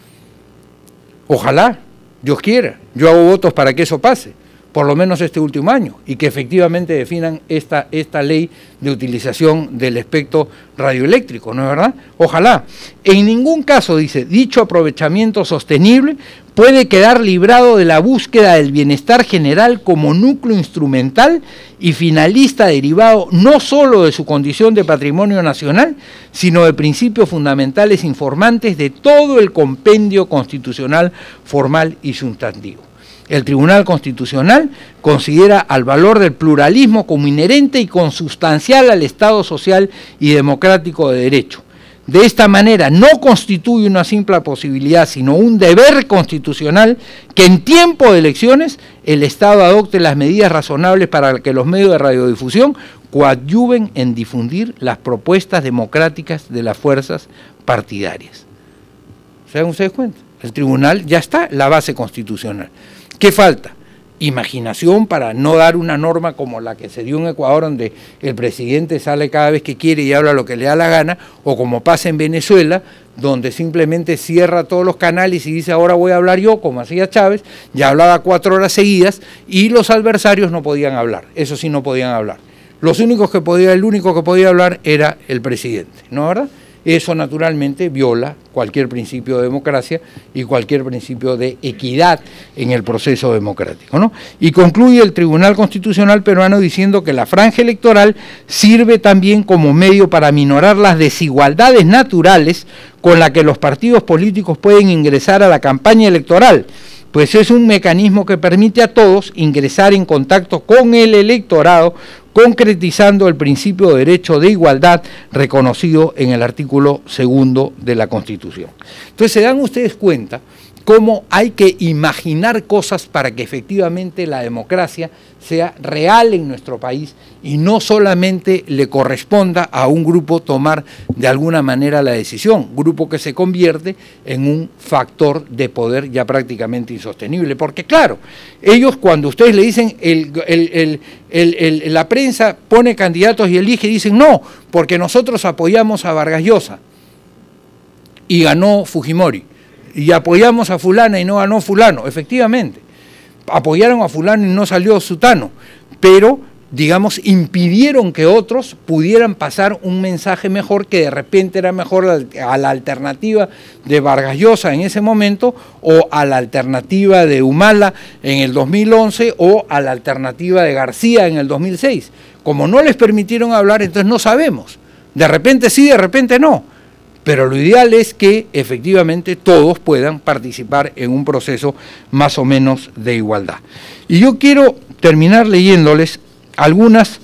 Ojalá, Dios quiera, yo hago votos para que eso pase, por lo menos este último año, y que efectivamente definan esta, esta ley de utilización del espectro radioeléctrico, ¿no es verdad? Ojalá. En ningún caso, dice, dicho aprovechamiento sostenible puede quedar librado de la búsqueda del bienestar general como núcleo instrumental y finalista derivado no solo de su condición de patrimonio nacional, sino de principios fundamentales informantes de todo el compendio constitucional formal y sustantivo. El Tribunal Constitucional considera al valor del pluralismo como inherente y consustancial al Estado social y democrático de derecho. De esta manera no constituye una simple posibilidad, sino un deber constitucional que en tiempo de elecciones el Estado adopte las medidas razonables para que los medios de radiodifusión coadyuven en difundir las propuestas democráticas de las fuerzas partidarias. ¿Se dan ustedes cuenta? El tribunal ya está, la base constitucional. ¿Qué falta? Imaginación para no dar una norma como la que se dio en Ecuador, donde el presidente sale cada vez que quiere y habla lo que le da la gana, o como pasa en Venezuela, donde simplemente cierra todos los canales y dice ahora voy a hablar yo, como hacía Chávez, ya hablaba cuatro horas seguidas y los adversarios no podían hablar, eso sí no podían hablar. Los únicos que podía, el único que podía hablar era el presidente, ¿no es verdad? Eso naturalmente viola cualquier principio de democracia y cualquier principio de equidad en el proceso democrático, ¿no? Y concluye el Tribunal Constitucional peruano diciendo que la franja electoral sirve también como medio para minorar las desigualdades naturales con las que los partidos políticos pueden ingresar a la campaña electoral, pues es un mecanismo que permite a todos ingresar en contacto con el electorado, concretizando el principio de derecho de igualdad reconocido en el artículo segundo de la Constitución. Entonces se dan ustedes cuenta cómo hay que imaginar cosas para que efectivamente la democracia sea real en nuestro país y no solamente le corresponda a un grupo tomar de alguna manera la decisión, grupo que se convierte en un factor de poder ya prácticamente insostenible. Porque claro, ellos cuando ustedes le dicen, el, el, el, el, el, la prensa pone candidatos y elige, dicen no, porque nosotros apoyamos a Vargas Llosa y ganó Fujimori. Y apoyamos a fulana y no ganó fulano, efectivamente. Apoyaron a fulano y no salió sutano, pero, digamos, impidieron que otros pudieran pasar un mensaje mejor, que de repente era mejor a la alternativa de Vargas Llosa en ese momento, o a la alternativa de Humala en el dos mil once, o a la alternativa de García en el dos mil seis. Como no les permitieron hablar, entonces no sabemos. De repente sí, de repente no. Pero lo ideal es que efectivamente todos puedan participar en un proceso más o menos de igualdad. Y yo quiero terminar leyéndoles algunas,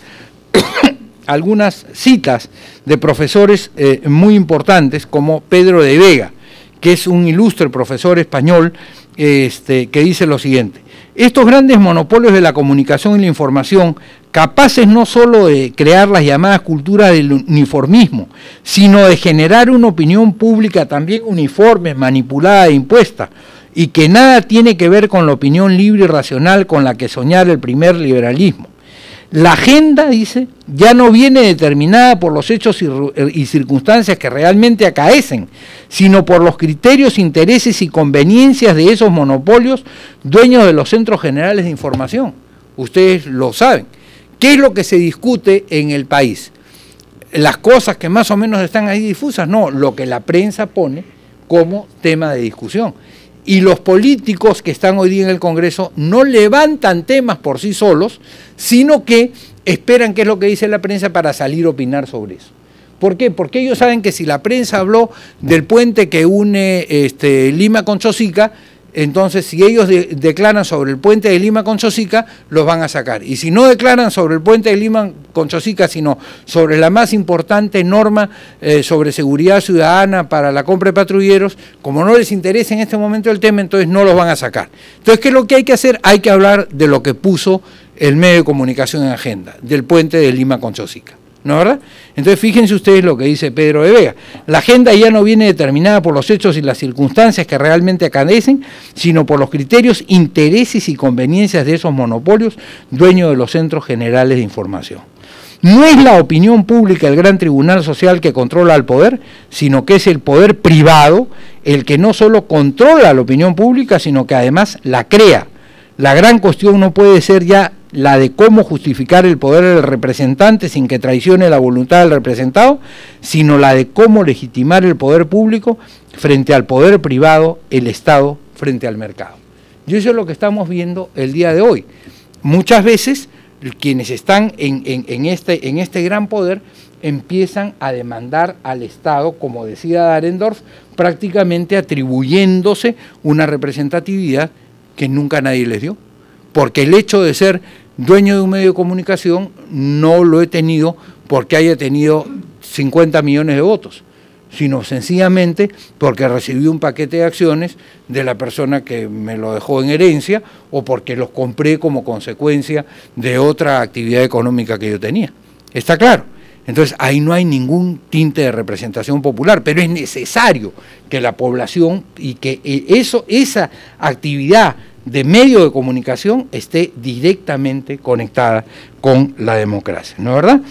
algunas citas de profesores eh, muy importantes, como Pedro de Vega, que es un ilustre profesor español, este, que dice lo siguiente: estos grandes monopolios de la comunicación y la información, capaces no solo de crear las llamadas culturas del uniformismo, sino de generar una opinión pública también uniforme, manipulada e impuesta, y que nada tiene que ver con la opinión libre y racional con la que soñara el primer liberalismo. La agenda, dice, ya no viene determinada por los hechos y, y circunstancias que realmente acaecen, sino por los criterios, intereses y conveniencias de esos monopolios, dueños de los centros generales de información. Ustedes lo saben. ¿Qué es lo que se discute en el país? Las cosas que más o menos están ahí difusas, no, lo que la prensa pone como tema de discusión. Y los políticos que están hoy día en el Congreso no levantan temas por sí solos, sino que esperan qué es lo que dice la prensa para salir a opinar sobre eso. ¿Por qué? Porque ellos saben que si la prensa habló del puente que une este, Lima con Chosica, entonces si ellos de, declaran sobre el puente de Lima con Chosica, los van a sacar. Y si no declaran sobre el puente de Lima con Chosica, sino sobre la más importante norma eh, sobre seguridad ciudadana para la compra de patrulleros, como no les interesa en este momento el tema, entonces no los van a sacar. Entonces, ¿qué es lo que hay que hacer? Hay que hablar de lo que puso el medio de comunicación en agenda, del puente de Lima con Chosica. ¿No es verdad? Entonces fíjense ustedes lo que dice Pedro de Vega. La agenda ya no viene determinada por los hechos y las circunstancias que realmente acaecen, sino por los criterios, intereses y conveniencias de esos monopolios, dueños de los centros generales de información. No es la opinión pública el gran tribunal social que controla al poder, sino que es el poder privado el que no solo controla la opinión pública, sino que además la crea. La gran cuestión no puede ser ya la de cómo justificar el poder del representante sin que traicione la voluntad del representado, sino la de cómo legitimar el poder público frente al poder privado, el Estado frente al mercado. Y eso es lo que estamos viendo el día de hoy. Muchas veces quienes están en, en, en, este, en este gran poder empiezan a demandar al Estado, como decía Dahrendorf, prácticamente atribuyéndose una representatividad que nunca nadie les dio. Porque el hecho de ser dueño de un medio de comunicación no lo he tenido porque haya tenido cincuenta millones de votos, sino sencillamente porque recibí un paquete de acciones de la persona que me lo dejó en herencia o porque los compré como consecuencia de otra actividad económica que yo tenía. ¿Está claro? Entonces ahí no hay ningún tinte de representación popular, pero es necesario que la población y que eso, esa actividad de medio de comunicación esté directamente conectada con la democracia, ¿no es verdad?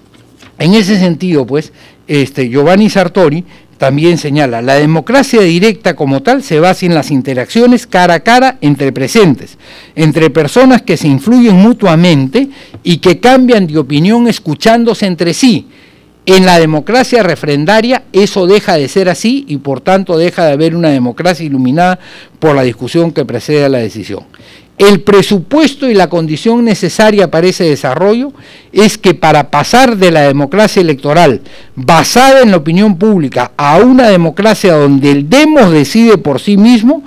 En ese sentido, pues, este, Giovanni Sartori también señala, la democracia directa como tal se basa en las interacciones cara a cara entre presentes, entre personas que se influyen mutuamente y que cambian de opinión escuchándose entre sí. En la democracia refrendaria eso deja de ser así y por tanto deja de haber una democracia iluminada por la discusión que precede a la decisión. El presupuesto y la condición necesaria para ese desarrollo es que para pasar de la democracia electoral basada en la opinión pública a una democracia donde el demos decide por sí mismo,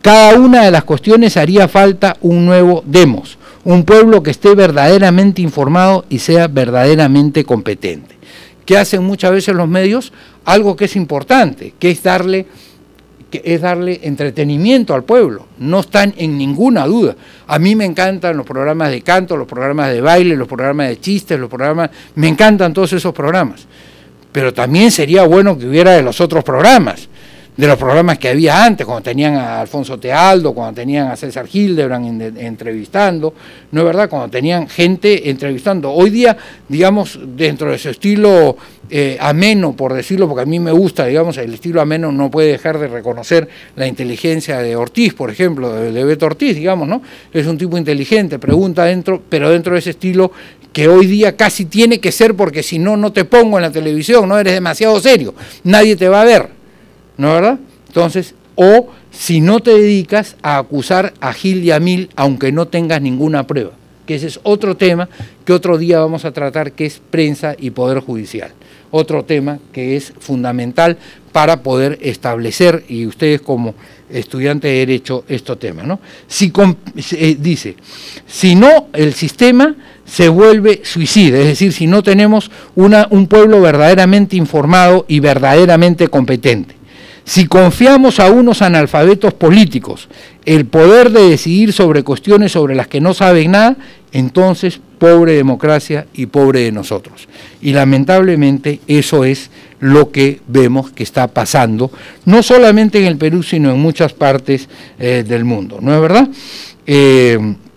cada una de las cuestiones haría falta un nuevo demos, un pueblo que esté verdaderamente informado y sea verdaderamente competente. ¿Qué hacen muchas veces los medios? Algo que es importante, que es darle, que es darle entretenimiento al pueblo. No están en ninguna duda. A mí me encantan los programas de canto, los programas de baile, los programas de chistes, los programas, me encantan todos esos programas. Pero también sería bueno que hubiera de los otros programas, de los programas que había antes, cuando tenían a Alfonso Tealdo, cuando tenían a César Hildebrand en, en, entrevistando, ¿no es verdad? Cuando tenían gente entrevistando. Hoy día, digamos, dentro de su estilo eh, ameno, por decirlo, porque a mí me gusta, digamos, el estilo ameno no puede dejar de reconocer la inteligencia de Ortiz, por ejemplo, de, de Beto Ortiz, digamos, ¿no? Es un tipo inteligente, pregunta dentro, pero dentro de ese estilo que hoy día casi tiene que ser, porque si no, no te pongo en la televisión, no eres demasiado serio, nadie te va a ver. ¿No es verdad? Entonces, o si no te dedicas a acusar a Gil y a Mil, aunque no tengas ninguna prueba, que ese es otro tema que otro día vamos a tratar, que es prensa y poder judicial. Otro tema que es fundamental para poder establecer, y ustedes como estudiantes de Derecho, estos temas, ¿no? Si, eh, dice, si no, el sistema se vuelve suicida, es decir, si no tenemos una, un pueblo verdaderamente informado y verdaderamente competente. Si confiamos a unos analfabetos políticos el poder de decidir sobre cuestiones sobre las que no saben nada, entonces pobre democracia y pobre de nosotros. Y lamentablemente eso es lo que vemos que está pasando, no solamente en el Perú, sino en muchas partes eh, del mundo, ¿no es verdad? Eh,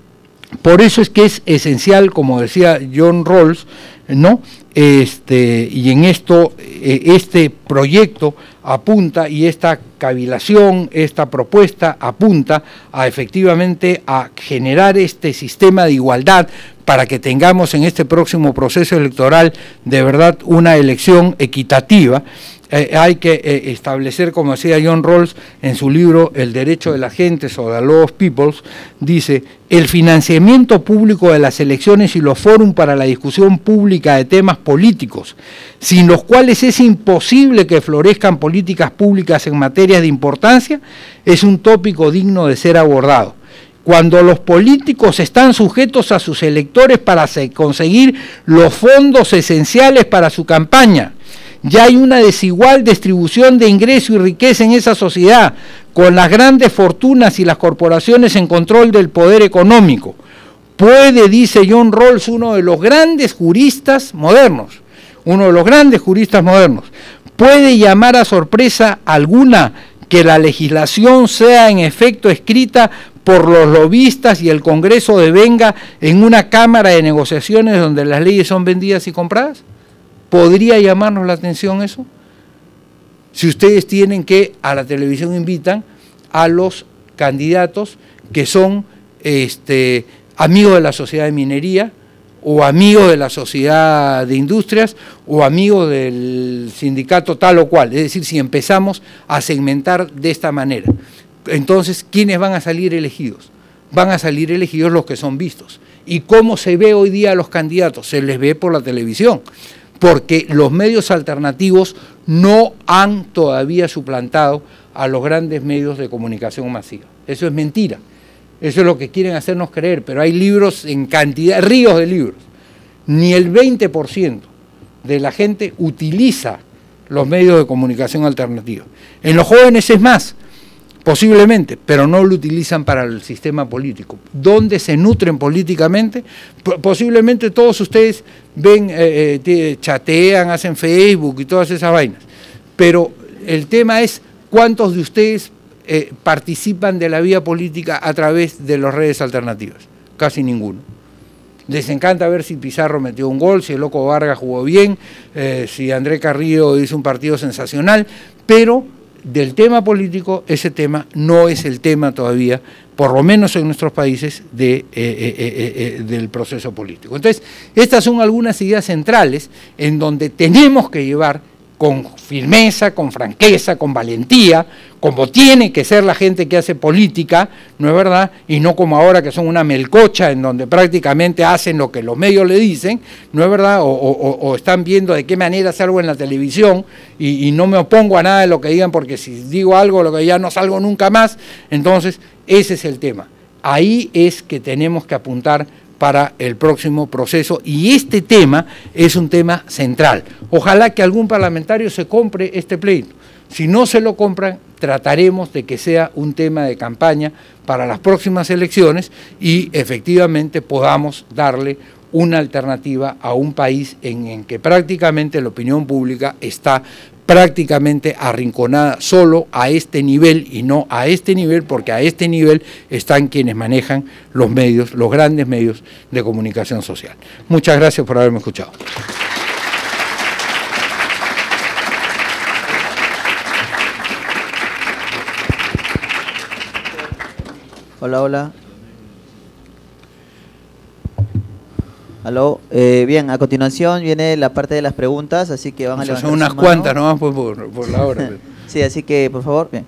por eso es que es esencial, como decía John Rawls, ¿no? Este, y en esto, eh, este proyecto apunta, y esta cavilación, esta propuesta apunta a efectivamente a generar este sistema de igualdad para que tengamos en este próximo proceso electoral de verdad una elección equitativa. Eh, hay que eh, establecer, como decía John Rawls en su libro El derecho de las gentes o The Law of Peoples, dice, el financiamiento público de las elecciones y los fórums para la discusión pública de temas políticos, sin los cuales es imposible que florezcan políticas públicas en materias de importancia, es un tópico digno de ser abordado. Cuando los políticos están sujetos a sus electores para conseguir los fondos esenciales para su campaña, ya hay una desigual distribución de ingreso y riqueza en esa sociedad, con las grandes fortunas y las corporaciones en control del poder económico. Puede, dice John Rawls, uno de los grandes juristas modernos, uno de los grandes juristas modernos, puede llamar a sorpresa alguna que la legislación sea en efecto escrita por los lobistas y el Congreso devenga en una cámara de negociaciones donde las leyes son vendidas y compradas. ¿Podría llamarnos la atención eso? Si ustedes tienen que, a la televisión invitan a los candidatos que son este, amigos de la sociedad de minería, o amigos de la sociedad de industrias, o amigos del sindicato tal o cual. Es decir, si empezamos a segmentar de esta manera, entonces, ¿quiénes van a salir elegidos? Van a salir elegidos los que son vistos. ¿Y cómo se ve hoy día a los candidatos? Se les ve por la televisión, porque los medios alternativos no han todavía suplantado a los grandes medios de comunicación masiva. Eso es mentira. Eso es lo que quieren hacernos creer, pero hay libros en cantidad, ríos de libros. Ni el veinte por ciento de la gente utiliza los medios de comunicación alternativa. En los jóvenes es más, posiblemente, pero no lo utilizan para el sistema político. ¿Dónde se nutren políticamente? P- posiblemente todos ustedes ven, eh, eh, chatean, hacen Facebook y todas esas vainas, pero el tema es cuántos de ustedes eh, participan de la vida política a través de las redes alternativas. Casi ninguno. Les encanta ver si Pizarro metió un gol, si el Loco Vargas jugó bien, eh, si André Carrillo hizo un partido sensacional, pero del tema político, ese tema no es el tema todavía, por lo menos en nuestros países, de, eh, eh, eh, eh, del proceso político. Entonces, estas son algunas ideas centrales en donde tenemos que llevar con firmeza, con franqueza, con valentía, como tiene que ser la gente que hace política, ¿no es verdad? Y no como ahora que son una melcocha en donde prácticamente hacen lo que los medios le dicen, ¿no es verdad? O, o, o están viendo de qué manera salgo en la televisión y, y no me opongo a nada de lo que digan, porque si digo algo, lo que ya no salgo nunca más. Entonces, ese es el tema. Ahí es que tenemos que apuntar para el próximo proceso, y este tema es un tema central. Ojalá que algún parlamentario se compre este pleito. Si no se lo compran, trataremos de que sea un tema de campaña para las próximas elecciones y efectivamente podamos darle una alternativa a un país en el que prácticamente la opinión pública está prácticamente arrinconada solo a este nivel y no a este nivel, porque a este nivel están quienes manejan los medios, los grandes medios de comunicación social. Muchas gracias por haberme escuchado. Hola, hola. Aló, eh, bien, a continuación viene la parte de las preguntas, así que van a levantar son unas su mano. cuantas nomás por, por, por la hora. Sí, así que, por favor, bien.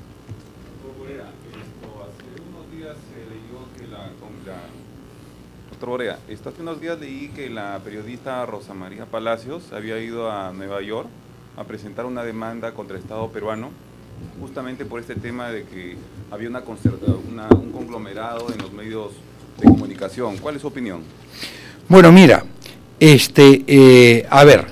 Doctor Borea, hace unos días leí que la periodista Rosa María Palacios había ido a Nueva York a presentar una demanda contra el Estado peruano, justamente por este tema de que había una, una, un conglomerado en los medios de comunicación. ¿Cuál es su opinión? Bueno, mira, este, eh, a ver,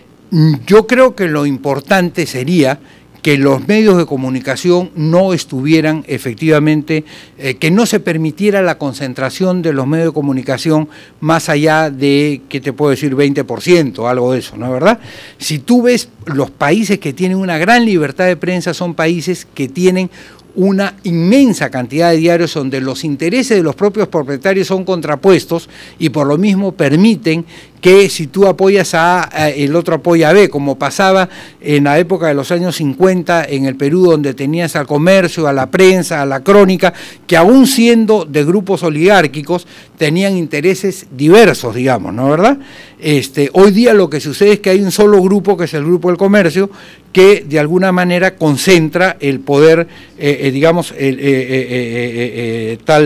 yo creo que lo importante sería que los medios de comunicación no estuvieran efectivamente, eh, que no se permitiera la concentración de los medios de comunicación más allá de, ¿qué te puedo decir?, veinte por ciento, algo de eso, ¿no es verdad? Si tú ves, los países que tienen una gran libertad de prensa son países que tienen una inmensa cantidad de diarios donde los intereses de los propios propietarios son contrapuestos y por lo mismo permiten que si tú apoyas A, el otro apoya a B, como pasaba en la época de los años cincuenta en el Perú, donde tenías al comercio, a la prensa, a la crónica, que aún siendo de grupos oligárquicos, tenían intereses diversos, digamos, ¿no es verdad? Este, hoy día lo que sucede es que hay un solo grupo, que es el grupo del comercio, que de alguna manera concentra el poder, eh, eh, digamos, el, eh, eh, eh, eh, tal...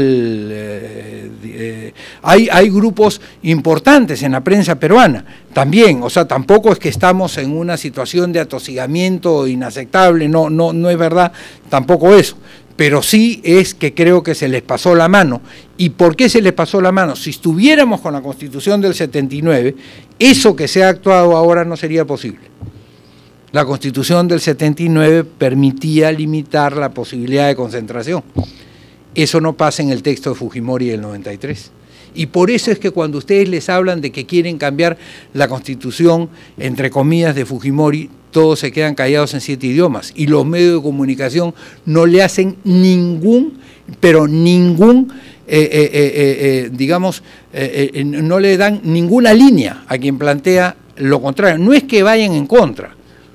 Eh, eh, hay, hay grupos importantes en la prensa peruana también, o sea, tampoco es que estamos en una situación de atosigamiento inaceptable, no, no, no es verdad tampoco eso, pero sí es que creo que se les pasó la mano. ¿Y por qué se les pasó la mano? Si estuviéramos con la Constitución del setenta y nueve, eso que se ha actuado ahora no sería posible. La Constitución del setenta y nueve permitía limitar la posibilidad de concentración. Eso no pasa en el texto de Fujimori del noventa y tres. Y por eso es que cuando ustedes les hablan de que quieren cambiar la Constitución, entre comillas, de Fujimori, todos se quedan callados en siete idiomas. Y los medios de comunicación no le hacen ningún, pero ningún, eh, eh, eh, eh, digamos, eh, eh, no le dan ninguna línea a quien plantea lo contrario. No es que vayan en contra.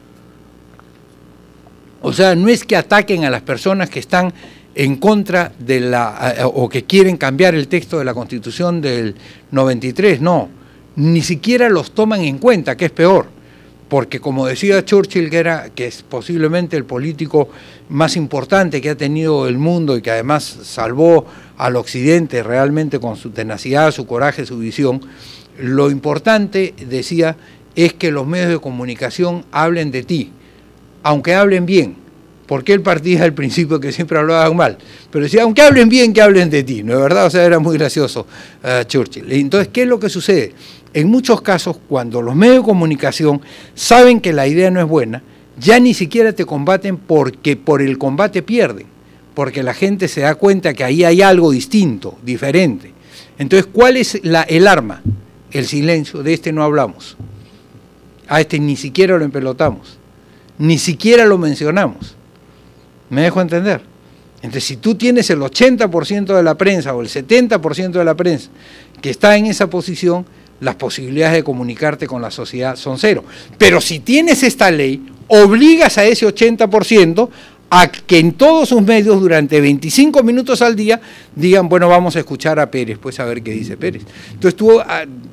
O sea, no es que ataquen a las personas que están en contra de la, o que quieren cambiar el texto de la Constitución del noventa y tres, no, ni siquiera los toman en cuenta, que es peor, porque como decía Churchill, que, era, que es posiblemente el político más importante que ha tenido el mundo y que además salvó al occidente realmente con su tenacidad, su coraje, su visión, lo importante, decía, es que los medios de comunicación hablen de ti, aunque hablen bien. Porque él partía del principio que siempre hablaban mal, pero decía, aunque hablen bien, que hablen de ti, ¿no es verdad? O sea, era muy gracioso uh, Churchill. Entonces, ¿qué es lo que sucede? En muchos casos, cuando los medios de comunicación saben que la idea no es buena, ya ni siquiera te combaten porque por el combate pierden, porque la gente se da cuenta que ahí hay algo distinto, diferente. Entonces, ¿cuál es la, el arma? El silencio. De este no hablamos. A este ni siquiera lo empelotamos, ni siquiera lo mencionamos. ¿Me dejo entender? Entonces, si tú tienes el ochenta por ciento de la prensa o el setenta por ciento de la prensa que está en esa posición, las posibilidades de comunicarte con la sociedad son cero. Pero si tienes esta ley, obligas a ese ochenta por ciento a que en todos sus medios durante veinticinco minutos al día digan, bueno, vamos a escuchar a Pérez, pues a ver qué dice Pérez. Entonces tú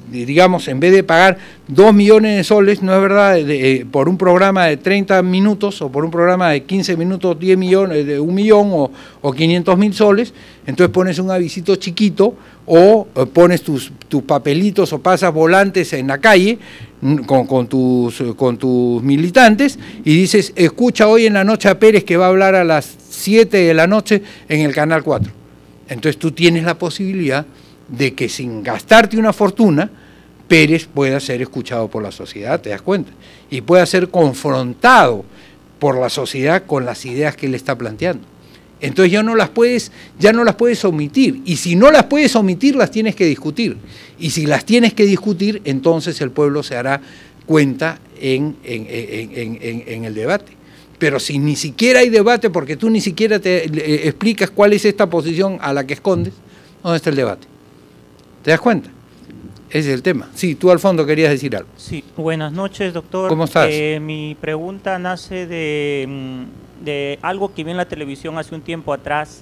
digamos, en vez de pagar dos millones de soles, ¿no es verdad?, de, eh, por un programa de treinta minutos o por un programa de quince minutos, diez millones, de un millón o, o quinientos mil soles, entonces pones un avisito chiquito o eh, pones tus, tus papelitos o pasas volantes en la calle con, con, tus, con tus militantes y dices, escucha hoy en la noche a Pérez que va a hablar a las siete de la noche en el Canal cuatro. Entonces tú tienes la posibilidad de que sin gastarte una fortuna, Pérez pueda ser escuchado por la sociedad, ¿te das cuenta? Y pueda ser confrontado por la sociedad con las ideas que él está planteando. Entonces ya no las puedes, ya no las puedes omitir, y si no las puedes omitir, las tienes que discutir. Y si las tienes que discutir, entonces el pueblo se hará cuenta en, en, en, en, en, en el debate. Pero si ni siquiera hay debate, porque tú ni siquiera te eh, explicas cuál es esta posición a la que escondes, ¿dónde está el debate? ¿Te das cuenta? Ese es el tema. Sí, tú al fondo querías decir algo. Sí, buenas noches, doctor. ¿Cómo estás? Eh, mi pregunta nace de, de algo que vi en la televisión hace un tiempo atrás.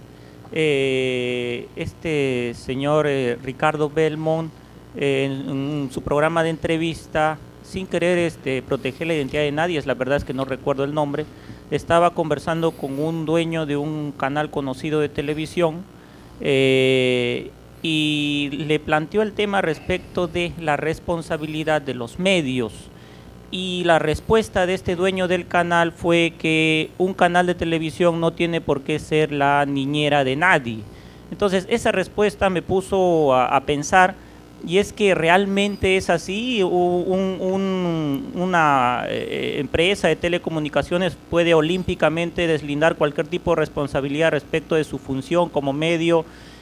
Eh, este señor eh, Ricardo Belmont, eh, en, en su programa de entrevista, sin querer este, proteger la identidad de nadie, la verdad es que no recuerdo el nombre, estaba conversando con un dueño de un canal conocido de televisión, eh, y le planteó el tema respecto de la responsabilidad de los medios, y la respuesta de este dueño del canal fue que un canal de televisión no tiene por qué ser la niñera de nadie. Entonces esa respuesta me puso a, a pensar, y es que realmente es así. Un, un, una eh, empresa de telecomunicaciones puede olímpicamente deslindar cualquier tipo de responsabilidad respecto de su función como medio,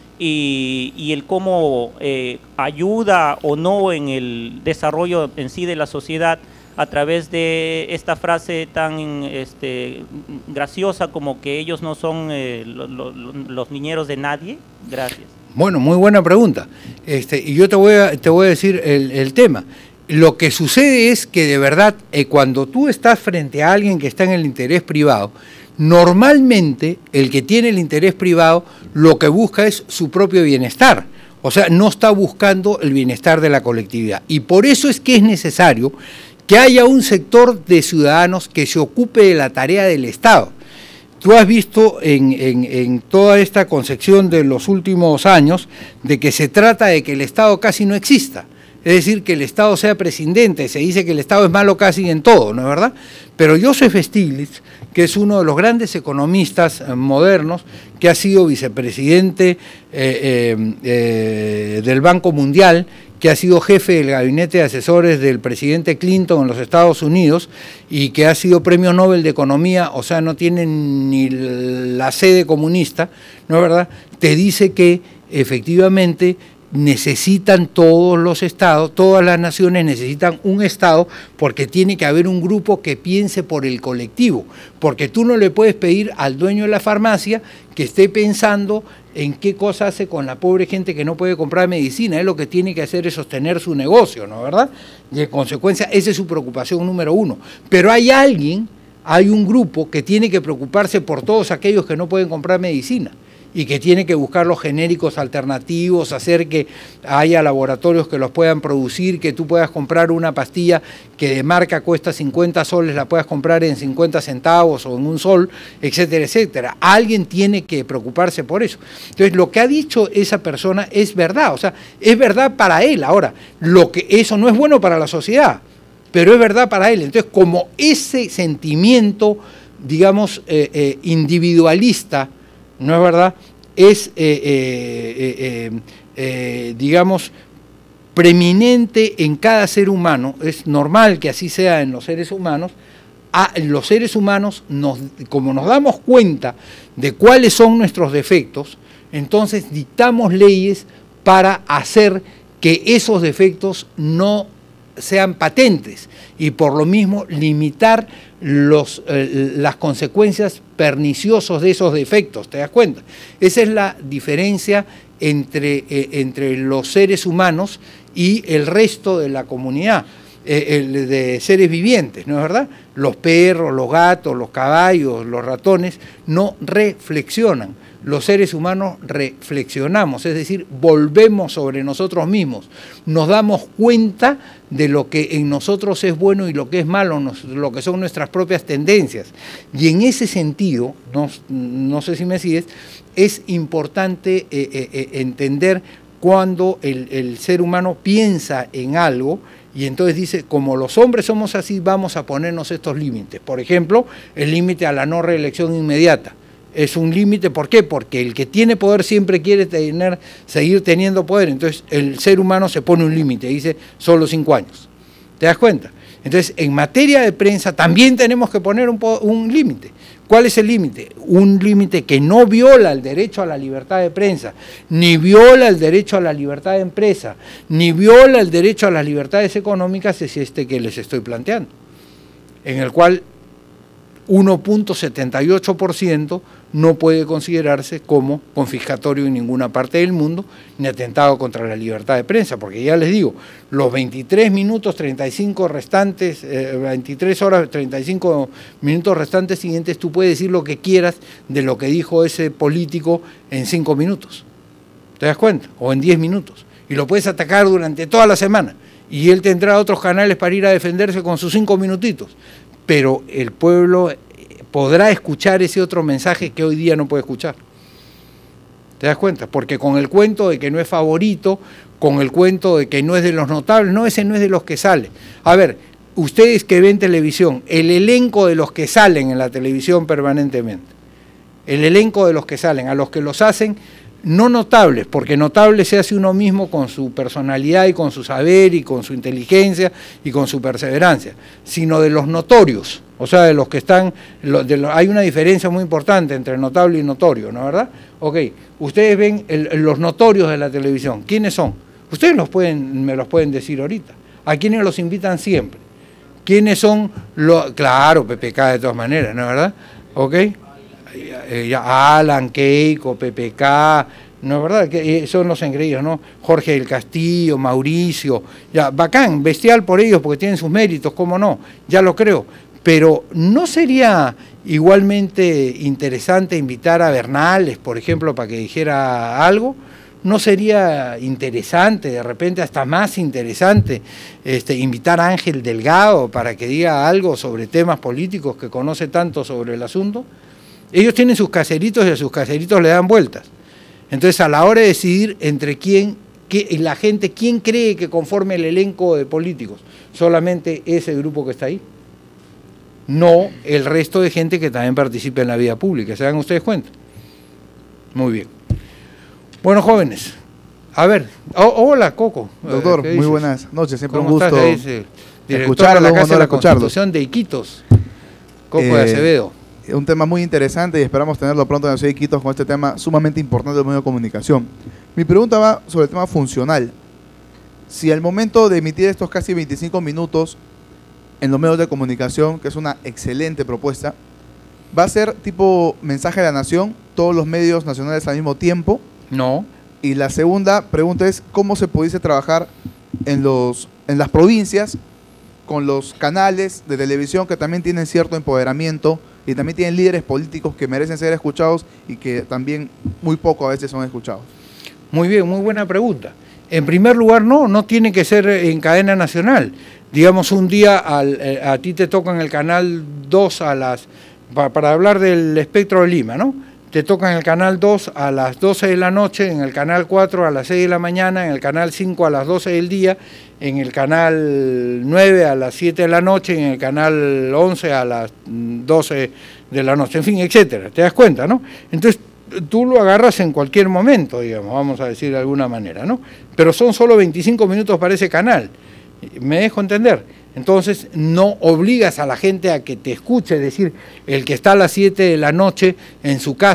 Y, y el cómo eh, ayuda o no en el desarrollo en sí de la sociedad a través de esta frase tan este, graciosa como que ellos no son eh, lo, lo, los niñeros de nadie. Gracias. Bueno, muy buena pregunta. Este, y yo te voy a, te voy a decir el, el tema. Lo que sucede es que de verdad, eh, cuando tú estás frente a alguien que está en el interés privado, normalmente el que tiene el interés privado lo que busca es su propio bienestar, o sea, no está buscando el bienestar de la colectividad. Y por eso es que es necesario que haya un sector de ciudadanos que se ocupe de la tarea del Estado. Tú has visto en, en, en toda esta concepción de los últimos años de que se trata de que el Estado casi no exista. Es decir, que el Estado sea prescindente. Se dice que el Estado es malo casi en todo, ¿no es verdad? Pero Joseph Stiglitz, que es uno de los grandes economistas eh, modernos, que ha sido vicepresidente eh, eh, eh, del Banco Mundial, que ha sido jefe del gabinete de asesores del presidente Clinton en los Estados Unidos y que ha sido premio Nobel de Economía, o sea, no tiene ni la sede comunista, ¿no es verdad? Te dice que efectivamente necesitan todos los estados, todas las naciones necesitan un estado porque tiene que haber un grupo que piense por el colectivo, porque tú no le puedes pedir al dueño de la farmacia que esté pensando en qué cosa hace con la pobre gente que no puede comprar medicina. Él lo que tiene que hacer es sostener su negocio, ¿no es verdad? Y en consecuencia esa es su preocupación número uno. Pero hay alguien, hay un grupo que tiene que preocuparse por todos aquellos que no pueden comprar medicina y que tiene que buscar los genéricos alternativos, hacer que haya laboratorios que los puedan producir, que tú puedas comprar una pastilla que de marca cuesta cincuenta soles, la puedas comprar en cincuenta centavos o en un sol, etcétera, etcétera. Alguien tiene que preocuparse por eso. Entonces, lo que ha dicho esa persona es verdad, o sea, es verdad para él. Ahora, lo que eso no es bueno para la sociedad, pero es verdad para él. Entonces, como ese sentimiento, digamos, eh, eh, individualista, ¿no es verdad?, es, eh, eh, eh, eh, digamos, preeminente en cada ser humano, es normal que así sea en los seres humanos. A los seres humanos, nos, como nos damos cuenta de cuáles son nuestros defectos, entonces dictamos leyes para hacer que esos defectos no sean patentes y por lo mismo limitar los, eh, las consecuencias perniciosas de esos defectos, ¿te das cuenta? Esa es la diferencia entre, eh, entre los seres humanos y el resto de la comunidad. eh, el de seres vivientes, ¿no es verdad? Los perros, los gatos, los caballos, los ratones no reflexionan. Los seres humanos reflexionamos, es decir, volvemos sobre nosotros mismos, nos damos cuenta de lo que en nosotros es bueno y lo que es malo, nos, lo que son nuestras propias tendencias. Y en ese sentido, no, no sé si me sigues, es importante eh, eh, entender cuando el, el ser humano piensa en algo y entonces dice, como los hombres somos así, vamos a ponernos estos límites. Por ejemplo, el límite a la no reelección inmediata. Es un límite, ¿por qué? Porque el que tiene poder siempre quiere tener, seguir teniendo poder. Entonces el ser humano se pone un límite, dice solo cinco años. ¿Te das cuenta? Entonces en materia de prensa también tenemos que poner un, un límite. ¿Cuál es el límite? Un límite que no viola el derecho a la libertad de prensa, ni viola el derecho a la libertad de empresa, ni viola el derecho a las libertades económicas, es este que les estoy planteando, en el cual uno punto setenta y ocho por ciento no puede considerarse como confiscatorio en ninguna parte del mundo, ni atentado contra la libertad de prensa, porque ya les digo, los veintitrés minutos treinta y cinco restantes, eh, veintitrés horas treinta y cinco minutos restantes siguientes, tú puedes decir lo que quieras de lo que dijo ese político en cinco minutos, ¿te das cuenta? O en diez minutos, y lo puedes atacar durante toda la semana, y él tendrá otros canales para ir a defenderse con sus cinco minutitos, pero el pueblo podrá escuchar ese otro mensaje que hoy día no puede escuchar. ¿Te das cuenta? Porque con el cuento de que no es favorito, con el cuento de que no es de los notables, no, ese no es de los que sale. A ver, ustedes que ven televisión, el elenco de los que salen en la televisión permanentemente, el elenco de los que salen, a los que los hacen, no notables, porque notable se hace uno mismo con su personalidad y con su saber y con su inteligencia y con su perseverancia, sino de los notorios, o sea, de los que están, de lo, hay una diferencia muy importante entre notable y notorio, ¿no es verdad? Ok, ustedes ven el, los notorios de la televisión, ¿quiénes son? Ustedes los pueden, me los pueden decir ahorita, ¿a quiénes los invitan siempre? ¿Quiénes son los, claro, P P K de todas maneras, ¿no es verdad? Ok. Alan, Keiko, P P K, ¿no es verdad? Que son los engreídos, ¿no? Jorge del Castillo, Mauricio, ya, bacán, bestial por ellos porque tienen sus méritos, cómo no, ya lo creo, pero ¿no sería igualmente interesante invitar a Bernales, por ejemplo, para que dijera algo? ¿No sería interesante, de repente hasta más interesante, este, invitar a Ángel Delgado para que diga algo sobre temas políticos que conoce tanto sobre el asunto? Ellos tienen sus caseritos y a sus caseritos le dan vueltas. Entonces, a la hora de decidir entre quién, qué, la gente, quién cree que conforme el elenco de políticos, solamente ese grupo que está ahí, no el resto de gente que también participa en la vida pública. ¿Se dan ustedes cuenta? Muy bien. Bueno, jóvenes, a ver, oh, hola, Coco. Doctor, muy buenas noches, siempre un ¿Cómo gusto estás? Director escucharlo, de la Casa un de honor la escucharlo. Constitución de Iquitos, Coco Eh, de Acevedo. Un tema muy interesante y esperamos tenerlo pronto en la ciudad de Iquitos con este tema sumamente importante del medio de comunicación. Mi pregunta va sobre el tema funcional. Si al momento de emitir estos casi veinticinco minutos en los medios de comunicación, que es una excelente propuesta, ¿va a ser tipo mensaje de la nación, todos los medios nacionales al mismo tiempo? No. Y la segunda pregunta es, ¿cómo se pudiese trabajar en, los, en las provincias con los canales de televisión que también tienen cierto empoderamiento y también tienen líderes políticos que merecen ser escuchados y que también muy poco a veces son escuchados? Muy bien, muy buena pregunta. En primer lugar, no, no tiene que ser en cadena nacional. Digamos, un día al, eh, a ti te toca en el canal dos a las, para, para hablar del espectro de Lima, ¿no? Te toca en el canal dos a las doce de la noche, en el canal cuatro a las seis de la mañana, en el canal cinco a las doce del día, en el canal nueve a las siete de la noche, en el canal once a las doce de la noche, en fin, etcétera. ¿Te das cuenta, no? Entonces, tú lo agarras en cualquier momento, digamos, vamos a decir de alguna manera, ¿no? Pero son solo veinticinco minutos para ese canal. ¿Me dejo entender? Entonces no obligas a la gente a que te escuche, es decir, el que está a las siete de la noche en su casa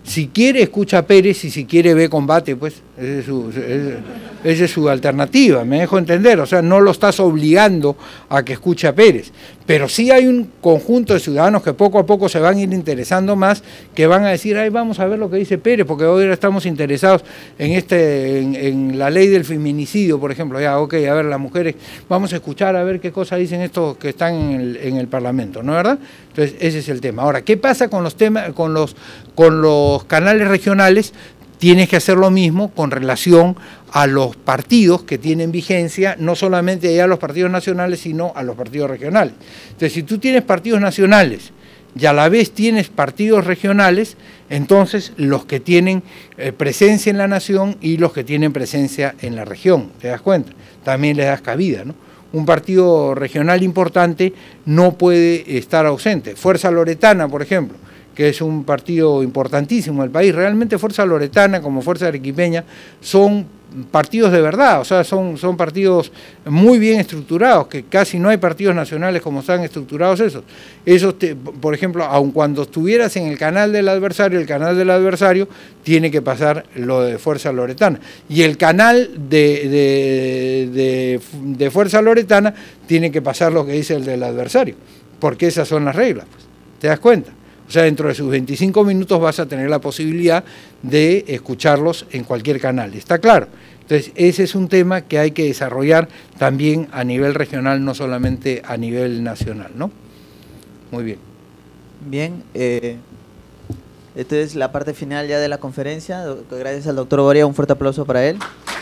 Si quiere, escucha a Pérez, y si quiere, ve combate, pues. Esa es su, esa es su alternativa, me dejo entender. O sea, no lo estás obligando a que escuche a Pérez. Pero sí hay un conjunto de ciudadanos que poco a poco se van a ir interesando más, que van a decir, ay, vamos a ver lo que dice Pérez, porque hoy estamos interesados en este en, en la ley del feminicidio, por ejemplo. Ya, ok, a ver, las mujeres, vamos a escuchar a ver qué cosas dicen estos que están en el, en el Parlamento, ¿no es verdad? Entonces, ese es el tema. Ahora, ¿qué pasa con los temas, con los, con los canales regionales? Tienes que hacer lo mismo con relación a los partidos que tienen vigencia, no solamente ya a los partidos nacionales, sino a los partidos regionales. Entonces, si tú tienes partidos nacionales y a la vez tienes partidos regionales, entonces los que tienen eh, presencia en la nación y los que tienen presencia en la región, ¿te das cuenta? También les das cabida, ¿no? Un partido regional importante no puede estar ausente. Fuerza Loretana, por ejemplo, que es un partido importantísimo del país. Realmente Fuerza Loretana como Fuerza Arequipeña son partidos de verdad, o sea, son, son partidos muy bien estructurados, que casi no hay partidos nacionales como están estructurados esos. Esos te, por ejemplo, aun cuando estuvieras en el canal del adversario, el canal del adversario tiene que pasar lo de Fuerza Loretana. Y el canal de, de, de, de Fuerza Loretana tiene que pasar lo que dice el del adversario, porque esas son las reglas, pues. ¿Te das cuenta? O sea, dentro de sus veinticinco minutos vas a tener la posibilidad de escucharlos en cualquier canal, ¿está claro? Entonces, ese es un tema que hay que desarrollar también a nivel regional, no solamente a nivel nacional, ¿no? Muy bien. Bien, eh, esta es la parte final ya de la conferencia. Gracias al doctor Boria, un fuerte aplauso para él.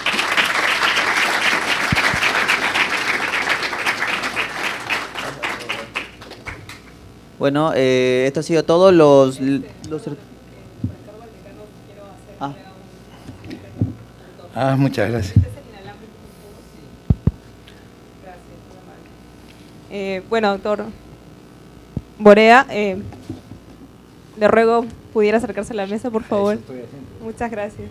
Bueno, eh, esto ha sido todo. Los, los... Ah. ah, muchas gracias. Eh, bueno, doctor Borea, eh, le ruego pudiera acercarse a la mesa, por favor. Muchas gracias.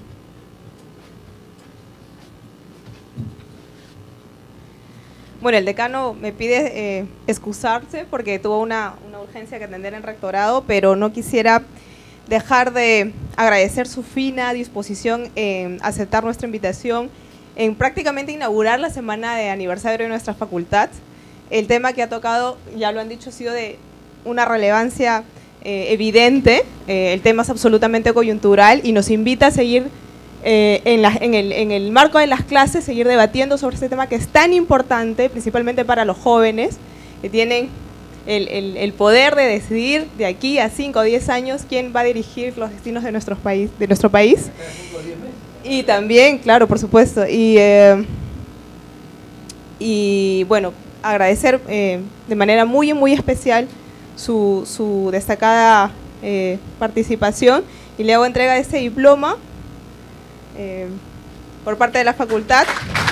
Bueno, el decano me pide eh, excusarse porque tuvo una, una urgencia que atender en rectorado, pero no quisiera dejar de agradecer su fina disposición en aceptar nuestra invitación, en prácticamente inaugurar la semana de aniversario de nuestra facultad. El tema que ha tocado, ya lo han dicho, ha sido de una relevancia eh, evidente. Eh, el tema es absolutamente coyuntural y nos invita a seguir Eh, en, la, en, el, en el marco de las clases, seguir debatiendo sobre este tema que es tan importante, principalmente para los jóvenes, que tienen el, el, el poder de decidir de aquí a cinco o diez años quién va a dirigir los destinos de, nuestros país, de nuestro país. Y también, claro, por supuesto, y, eh, y bueno, agradecer eh, de manera muy, muy especial su, su destacada eh, participación, y le hago entrega de este diploma Eh, por parte de la facultad.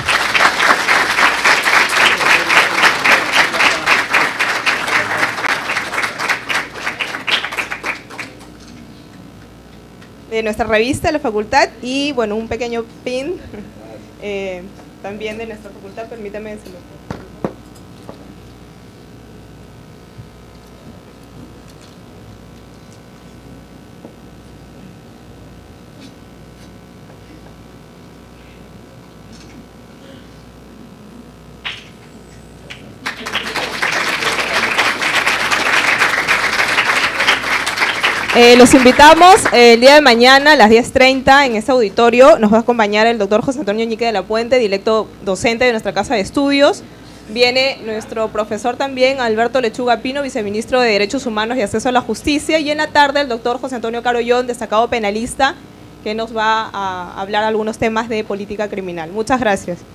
De nuestra revista de la facultad, y bueno, un pequeño pin eh, también de nuestra facultad, permítame decirlo. Eh, los invitamos eh, el día de mañana a las diez treinta en este auditorio. Nos va a acompañar el doctor José Antonio Ñique de la Puente, directo docente de nuestra Casa de Estudios. Viene nuestro profesor también, Alberto Lechuga Pino, viceministro de Derechos Humanos y Acceso a la Justicia. Y en la tarde el doctor José Antonio Carollón, destacado penalista, que nos va a hablar algunos temas de política criminal. Muchas gracias.